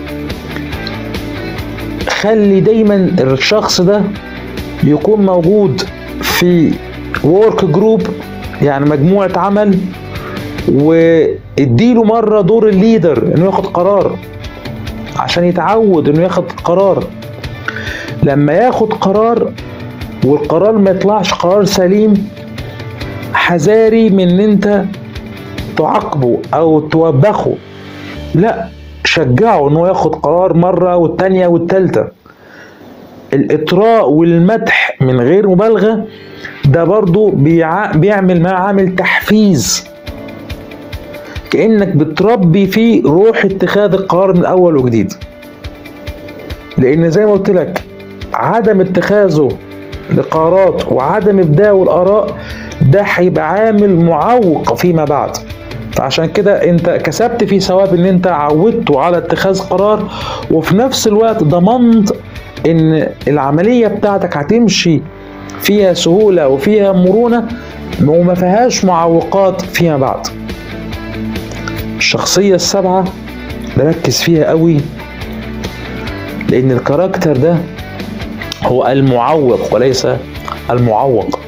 خلي دايما الشخص ده يكون موجود في work group، يعني مجموعة عمل، واديله مرة دور الليدر انه ياخد قرار عشان يتعود انه ياخد قرار. لما ياخد قرار والقرار ما يطلعش قرار سليم، حذاري من ان انت تعاقبه او توبخه، لا، شجعه انه ياخد قرار مرة والتانية والتالتة. الاطراء والمدح من غير مبالغة ده برضو بيعمل معاه عامل تحفيز، كأنك بتربي فيه روح اتخاذ القرار من اول وجديد. لان زي ما قلت لك عدم اتخاذه لقرارات وعدم ابداء الاراء ده هيبقى عامل معوق فيما بعد. فعشان كده انت كسبت فيه ثواب ان انت عودته على اتخاذ قرار، وفي نفس الوقت ضمنت ان العملية بتاعتك هتمشي فيها سهولة وفيها مرونة وما فيهاش معوقات فيما بعد. الشخصية السابعة بركز فيها قوي، لان الكاركتر ده هو المعوق وليس المعوق.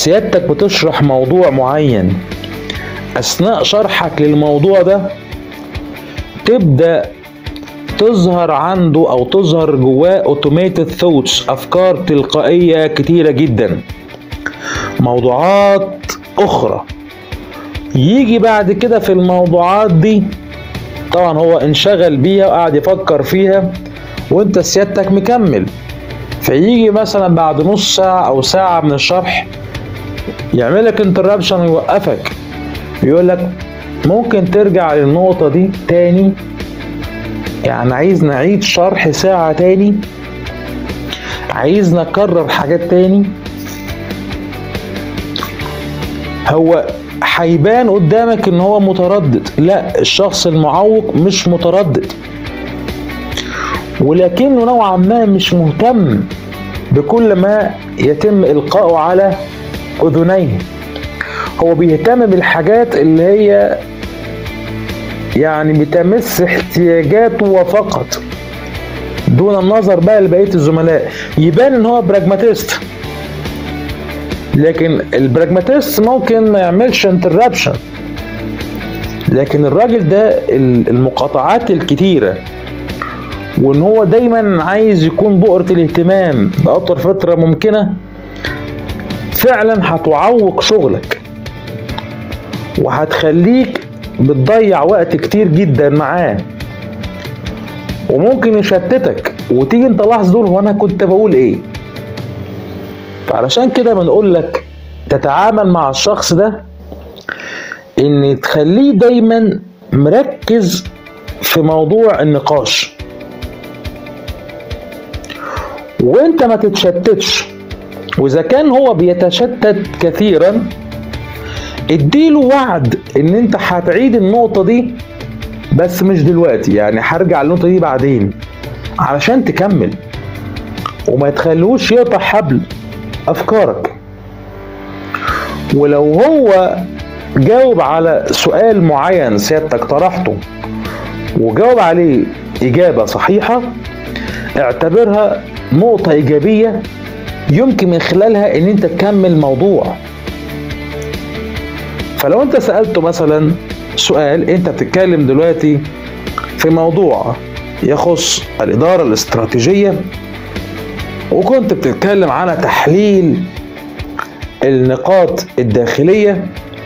سيادتك بتشرح موضوع معين، اثناء شرحك للموضوع ده تبدأ تظهر عنده او تظهر جواه automated thoughts، افكار تلقائية كتيرة جدا، موضوعات اخرى. يجي بعد كده في الموضوعات دي طبعا هو انشغل بيها وقاعد يفكر فيها وانت سيادتك مكمل، فيجي مثلا بعد نص ساعة او ساعة من الشرح يعملك انترابشن ويوقفك، يقولك ممكن ترجع للنقطة دي تاني، يعني عايز نعيد شرح ساعة تاني، عايز نكرر حاجات تاني. هو هيبان قدامك ان هو متردد، لا، الشخص المعوق مش متردد، ولكنه نوعا ما مش مهتم بكل ما يتم إلقائه على أذنيه. هو بيهتم بالحاجات اللي هي يعني بتمس احتياجاته فقط، دون النظر بقى لبقية الزملاء. يبان ان هو براجماتيست، لكن البراجماتيست ممكن ما يعملش انترابشن، لكن الراجل ده المقاطعات الكتيرة وان هو دايما عايز يكون بؤرة الاهتمام بأطول فترة ممكنة فعلا هتعوق شغلك وهتخليك بتضيع وقت كتير جدا معاه، وممكن يشتتك وتيجي انت لاحظ دول هو انا كنت بقول ايه. فعلشان كده بنقول لك تتعامل مع الشخص ده ان تخليه دايما مركز في موضوع النقاش، وانت ما تتشتتش. واذا كان هو بيتشتت كثيرا اديله وعد ان انت هتعيد النقطة دي بس مش دلوقتي، يعني هرجع للنقطة دي بعدين علشان تكمل، وما تخلوش يقطع حبل افكارك. ولو هو جاوب على سؤال معين سيادتك طرحته وجاوب عليه اجابة صحيحة، اعتبرها نقطة ايجابية يمكن من خلالها ان انت تكمل موضوع. فلو انت سألته مثلا سؤال، انت بتتكلم دلوقتي في موضوع يخص الإدارة الاستراتيجية وكنت بتتكلم على تحليل النقاط الداخلية،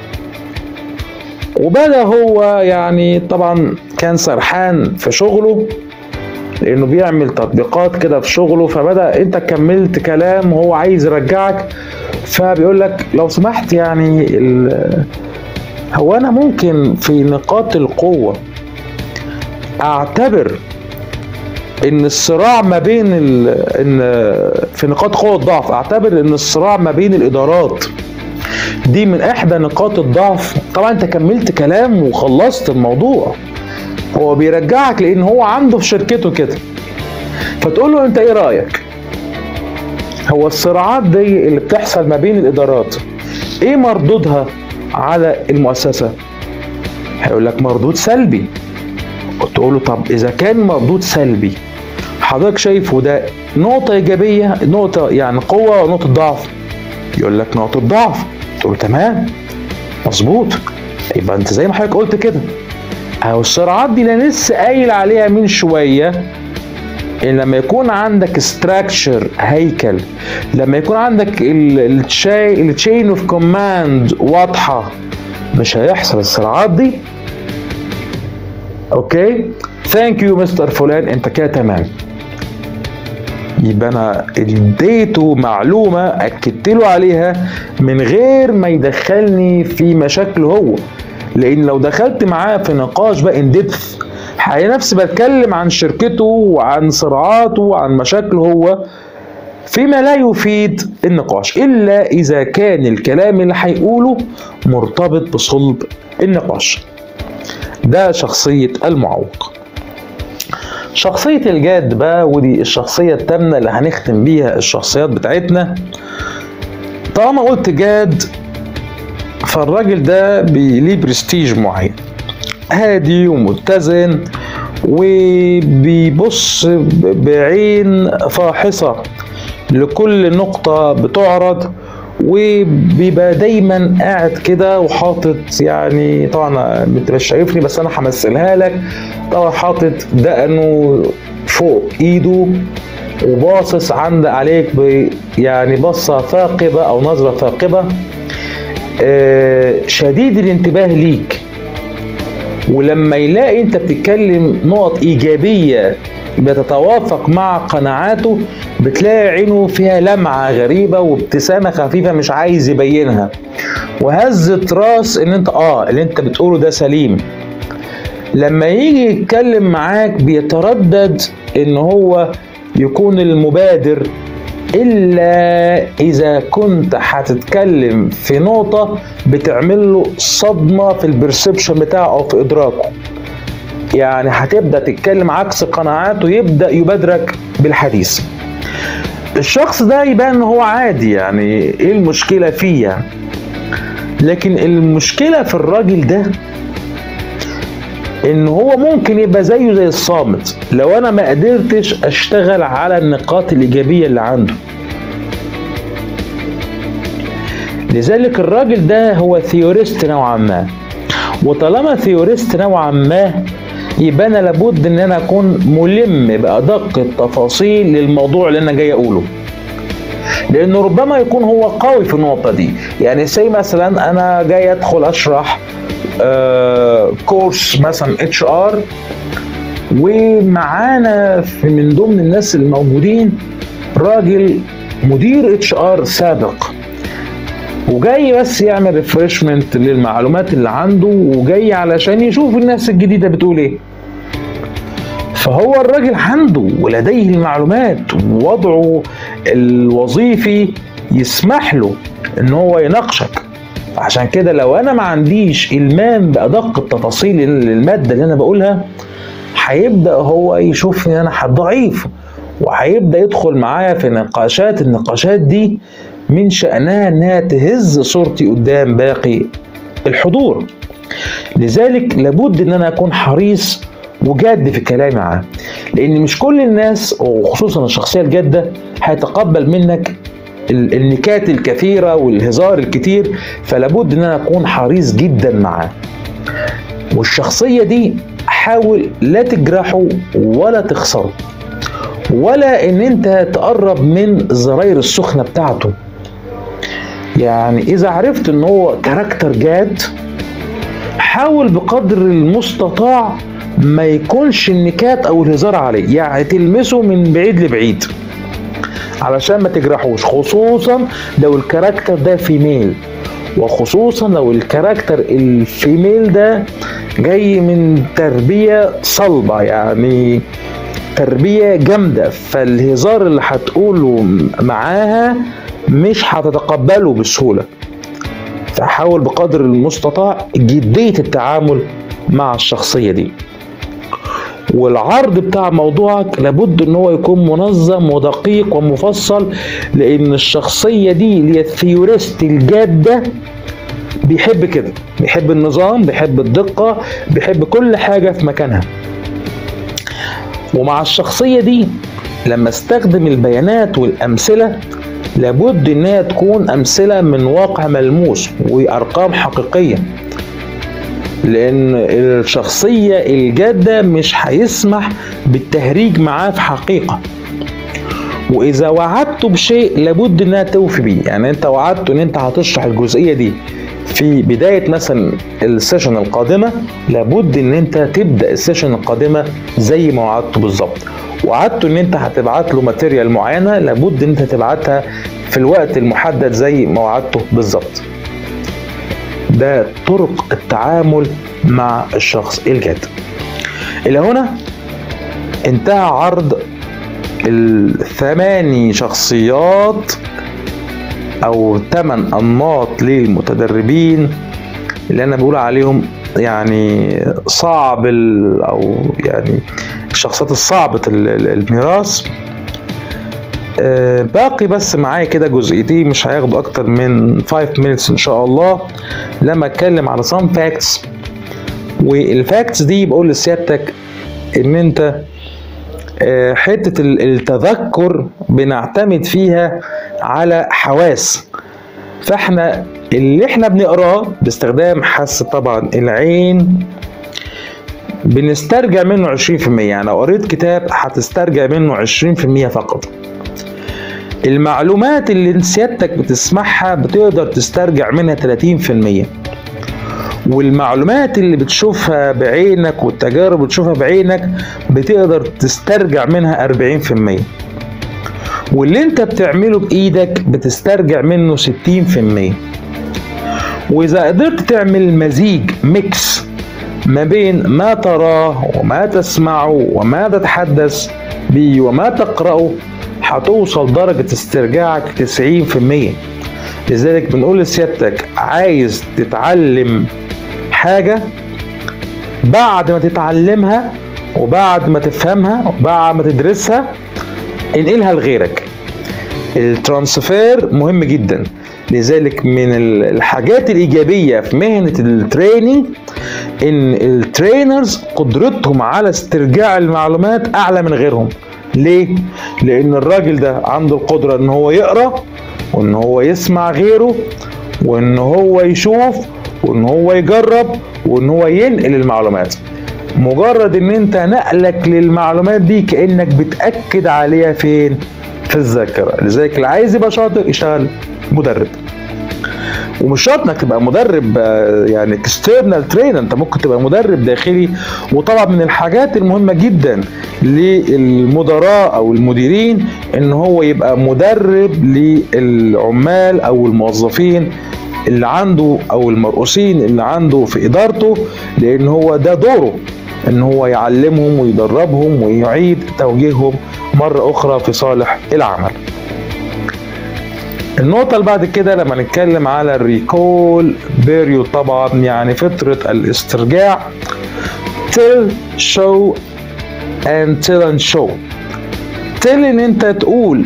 وبدأ هو يعني طبعا كان سرحان في شغله لأنه بيعمل تطبيقات كده في شغله، فبدأ انت كملت كلام وهو عايز يرجعك، فبيقول لك لو سمحت يعني هو أنا ممكن في نقاط القوة أعتبر إن الصراع ما بين إن في نقاط قوة الضعف أعتبر إن الصراع ما بين الإدارات دي من إحدى نقاط الضعف. طبعا أنت كملت كلام وخلصت الموضوع، هو بيرجعك لأن هو عنده في شركته كده، فتقول له أنت إيه رأيك؟ هو الصراعات دي اللي بتحصل ما بين الإدارات إيه مردودها على المؤسسة؟ هيقول لك مردود سلبي. تقول له طب إذا كان مردود سلبي حضرتك شايفه ده نقطة إيجابية، نقطة يعني قوة ونقطة ضعف؟ يقول لك نقطة ضعف. تقول له تمام مظبوط، يبقى أنت زي ما حضرتك قلت كده. أهو الصراعات دي اللي لسه قايل عليها من شوية، إن لما يكون عندك ستراكشر هيكل، لما يكون عندك التشين اوف كوماند واضحة، مش هيحصل الصراعات دي. اوكي ثانك يو مستر فلان، انت كده تمام. يبقى انا اديته معلومة اكدت له عليها من غير ما يدخلني في مشاكله هو، لان لو دخلت معاه في نقاش بقى ان ديبث هلاقي نفسي بتكلم عن شركته وعن صراعاته وعن مشاكله هو فيما لا يفيد النقاش، إلا إذا كان الكلام اللي هيقوله مرتبط بصلب النقاش. ده شخصية المعوق. شخصية الجاد بقى، ودي الشخصية التامنة اللي هنختم بيها الشخصيات بتاعتنا. طالما قلت جاد فالراجل ده ليه برستيج معين، هادي ومتزن وبيبص بعين فاحصة لكل نقطة بتعرض، وبيبقى دايما قاعد كده وحاطط، يعني طبعا انت مش شايفني بس انا همثلها لك، طبعا حاطط دقنه فوق ايده وباصص عليك يعني بصه ثاقبه او نظره ثاقبه، شديد الانتباه ليك. ولما يلاقي انت بتتكلم نقط ايجابيه بتتوافق مع قناعاته، بتلاقي عينه فيها لمعه غريبه وابتسامه خفيفه مش عايز يبينها، وهزة راس ان انت اللي انت بتقوله ده سليم. لما يجي يتكلم معاك بيتردد ان هو يكون المبادر، إلا إذا كنت هتتكلم في نقطة بتعمل له صدمة في البرسبشن بتاعه أو في إدراكه، يعني هتبدأ تتكلم عكس قناعاته يبدأ يبادرك بالحديث. الشخص ده يبان إن هو عادي، يعني إيه المشكلة فيه يعني؟ لكن المشكلة في الراجل ده ان هو ممكن يبقى زيه زي الصامت لو انا ما قدرتش اشتغل على النقاط الايجابيه اللي عنده. لذلك الراجل ده هو ثيوريست نوعا ما، وطالما ثيوريست نوعا ما يبقى انا لابد ان انا اكون ملم بادق التفاصيل للموضوع اللي انا جاي اقوله، لانه ربما يكون هو قوي في النقطه دي. يعني زي مثلا انا جاي ادخل اشرح كورس مثلا HR، ومعانا من ضمن الناس الموجودين راجل مدير HR سابق، وجاي بس يعمل ريفرشمنت للمعلومات اللي عنده، وجاي علشان يشوف الناس الجديدة بتقول ايه. فهو الراجل عنده ولديه المعلومات، ووضعه الوظيفي يسمح له ان هو يناقشك. عشان كده لو انا ما عنديش المام بادق التفاصيل الماده اللي انا بقولها، هيبدا هو يشوفني انا حد ضعيف، وهيبدا يدخل معايا في النقاشات دي من شأنها انها تهز صورتي قدام باقي الحضور. لذلك لابد ان انا اكون حريص وجاد في كلامي معاه، لان مش كل الناس وخصوصا الشخصيه الجاده هيتقبل منك النكات الكثيره والهزار الكتير، فلابد ان انا اكون حريص جدا معاه. والشخصيه دي حاول لا تجرحه ولا تخسره، ولا ان انت تقرب من الزراير السخنه بتاعته. يعني اذا عرفت ان هو كاركتر جاد، حاول بقدر المستطاع ما يكونش النكات او الهزار عليه، يعني تلمسه من بعيد لبعيد علشان ما تجرحوش، خصوصا لو الكاركتر ده فيميل، وخصوصا لو الكاركتر الفيميل ده جاي من تربية صلبة، يعني تربية جامدة، فالهزار اللي هتقوله معاها مش هتتقبله بسهولة. فحاول بقدر المستطاع جدية التعامل مع الشخصية دي. والعرض بتاع موضوعك لابد ان هو يكون منظم ودقيق ومفصل، لان الشخصية دي اللي هي الثيوريست الجادة بيحب كده، بيحب النظام، بيحب الدقة، بيحب كل حاجة في مكانها. ومع الشخصية دي لما استخدم البيانات والأمثلة لابد انها تكون أمثلة من واقع ملموس وأرقام حقيقية، لأن الشخصية الجادة مش هيسمح بالتهريج معاه في حقيقة. وإذا وعدته بشيء لابد إنها توفي بيه. يعني أنت وعدته إن أنت هتشرح الجزئية دي في بداية مثلا السيشن القادمة، لابد إن أنت تبدأ السيشن القادمة زي ما وعدته بالظبط. وعدته إن أنت هتبعت له ماتيريال معينة، لابد إن أنت تبعتها في الوقت المحدد زي ما وعدته بالظبط. ده طرق التعامل مع الشخص الجاد. إلى هنا انتهى عرض ال8 شخصيات أو 8 أنماط للمتدربين اللي أنا بقول عليهم يعني صعب أو يعني الشخصيات الصعبة الميراث. باقي بس معايا كده جزئيتين مش هياخدوا اكتر من 5 minutes ان شاء الله، لما اتكلم على some facts. والفاكتس دي بقول لسيادتك ان انت حتة التذكر بنعتمد فيها على حواس، فاحنا اللي احنا بنقراه باستخدام حاسة طبعا العين بنسترجع منه 20%. يعني لو قريت كتاب هتسترجع منه 20% فقط. المعلومات اللي سيادتك بتسمعها بتقدر تسترجع منها 30%، والمعلومات اللي بتشوفها بعينك والتجارب اللي بتشوفها بعينك بتقدر تسترجع منها 40%، واللي انت بتعمله بايدك بتسترجع منه 60%. واذا قدرت تعمل مزيج ميكس ما بين ما تراه وما تسمعه وما تتحدث به وما تقرأه هتوصل درجة استرجاعك 90%. لذلك بنقول لسيادتك عايز تتعلم حاجة، بعد ما تتعلمها وبعد ما تفهمها وبعد ما تدرسها انقلها لغيرك. الترانسفير مهم جدا. لذلك من الحاجات الإيجابية في مهنة التريننج إن الترينرز قدرتهم على استرجاع المعلومات أعلى من غيرهم. ليه؟ لأن الراجل ده عنده القدرة إن هو يقرأ وإن هو يسمع غيره وإن هو يشوف وإن هو يجرب وإن هو ينقل المعلومات. مجرد إن أنت نقلك للمعلومات دي كأنك بتأكد عليها فين؟ في الذاكرة. لذلك اللي عايز يبقى شاطر يشتغل مدرب. ومش شرط انك تبقى مدرب يعني اكسترنال ترينر، انت ممكن تبقى مدرب داخلي. وطبعا من الحاجات المهمه جدا للمدراء او المديرين ان هو يبقى مدرب للعمال او الموظفين اللي عنده او المرؤوسين اللي عنده في ادارته، لان هو ده دوره ان هو يعلمهم ويدربهم ويعيد توجيههم مره اخرى في صالح العمل. النقطة اللي بعد كده لما نتكلم على الريكول بيريود، طبعا يعني فترة الاسترجاع. tell, show and tell and show. tell ان انت تقول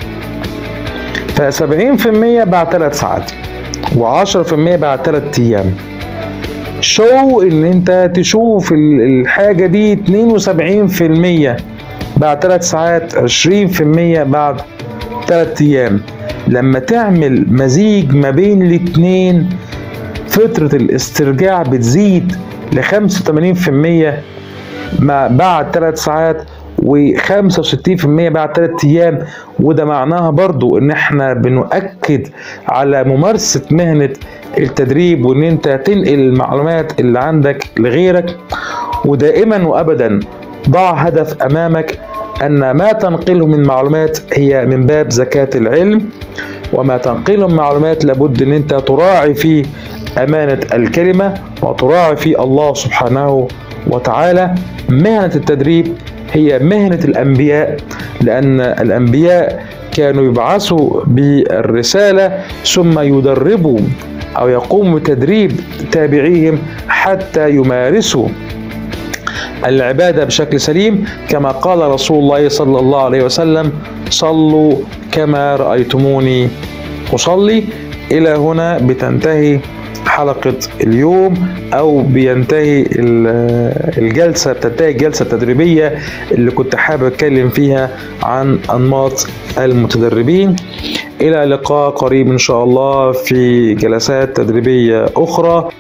ف 70% بعد 3 ساعات و10% بعد 3 ايام. show ان انت تشوف الحاجة دي 72% بعد 3 ساعات، 20% بعد 3 ايام. لما تعمل مزيج ما بين الاتنين فترة الاسترجاع بتزيد ل 85% بعد 3 ساعات و65% بعد 3 ايام. وده معناها برضو ان احنا بنؤكد على ممارسة مهنة التدريب وان انت تنقل المعلومات اللي عندك لغيرك. ودائما وابدا ضع هدف امامك أن ما تنقله من معلومات هي من باب زكاة العلم، وما تنقله من معلومات لابد أن أنت تراعي فيه أمانة الكلمة وتراعي فيه الله سبحانه وتعالى. مهنة التدريب هي مهنة الأنبياء، لأن الأنبياء كانوا يبعثوا بالرسالة ثم يدربوا أو يقوموا بتدريب تابعيهم حتى يمارسوا العبادة بشكل سليم، كما قال رسول الله صلى الله عليه وسلم: صلوا كما رأيتموني أصلي. إلى هنا بتنتهي حلقة اليوم أو بينتهي الجلسة، بتنتهي الجلسة التدريبية اللي كنت حابب أتكلم فيها عن أنماط المتدربين. إلى لقاء قريب إن شاء الله في جلسات تدريبية أخرى.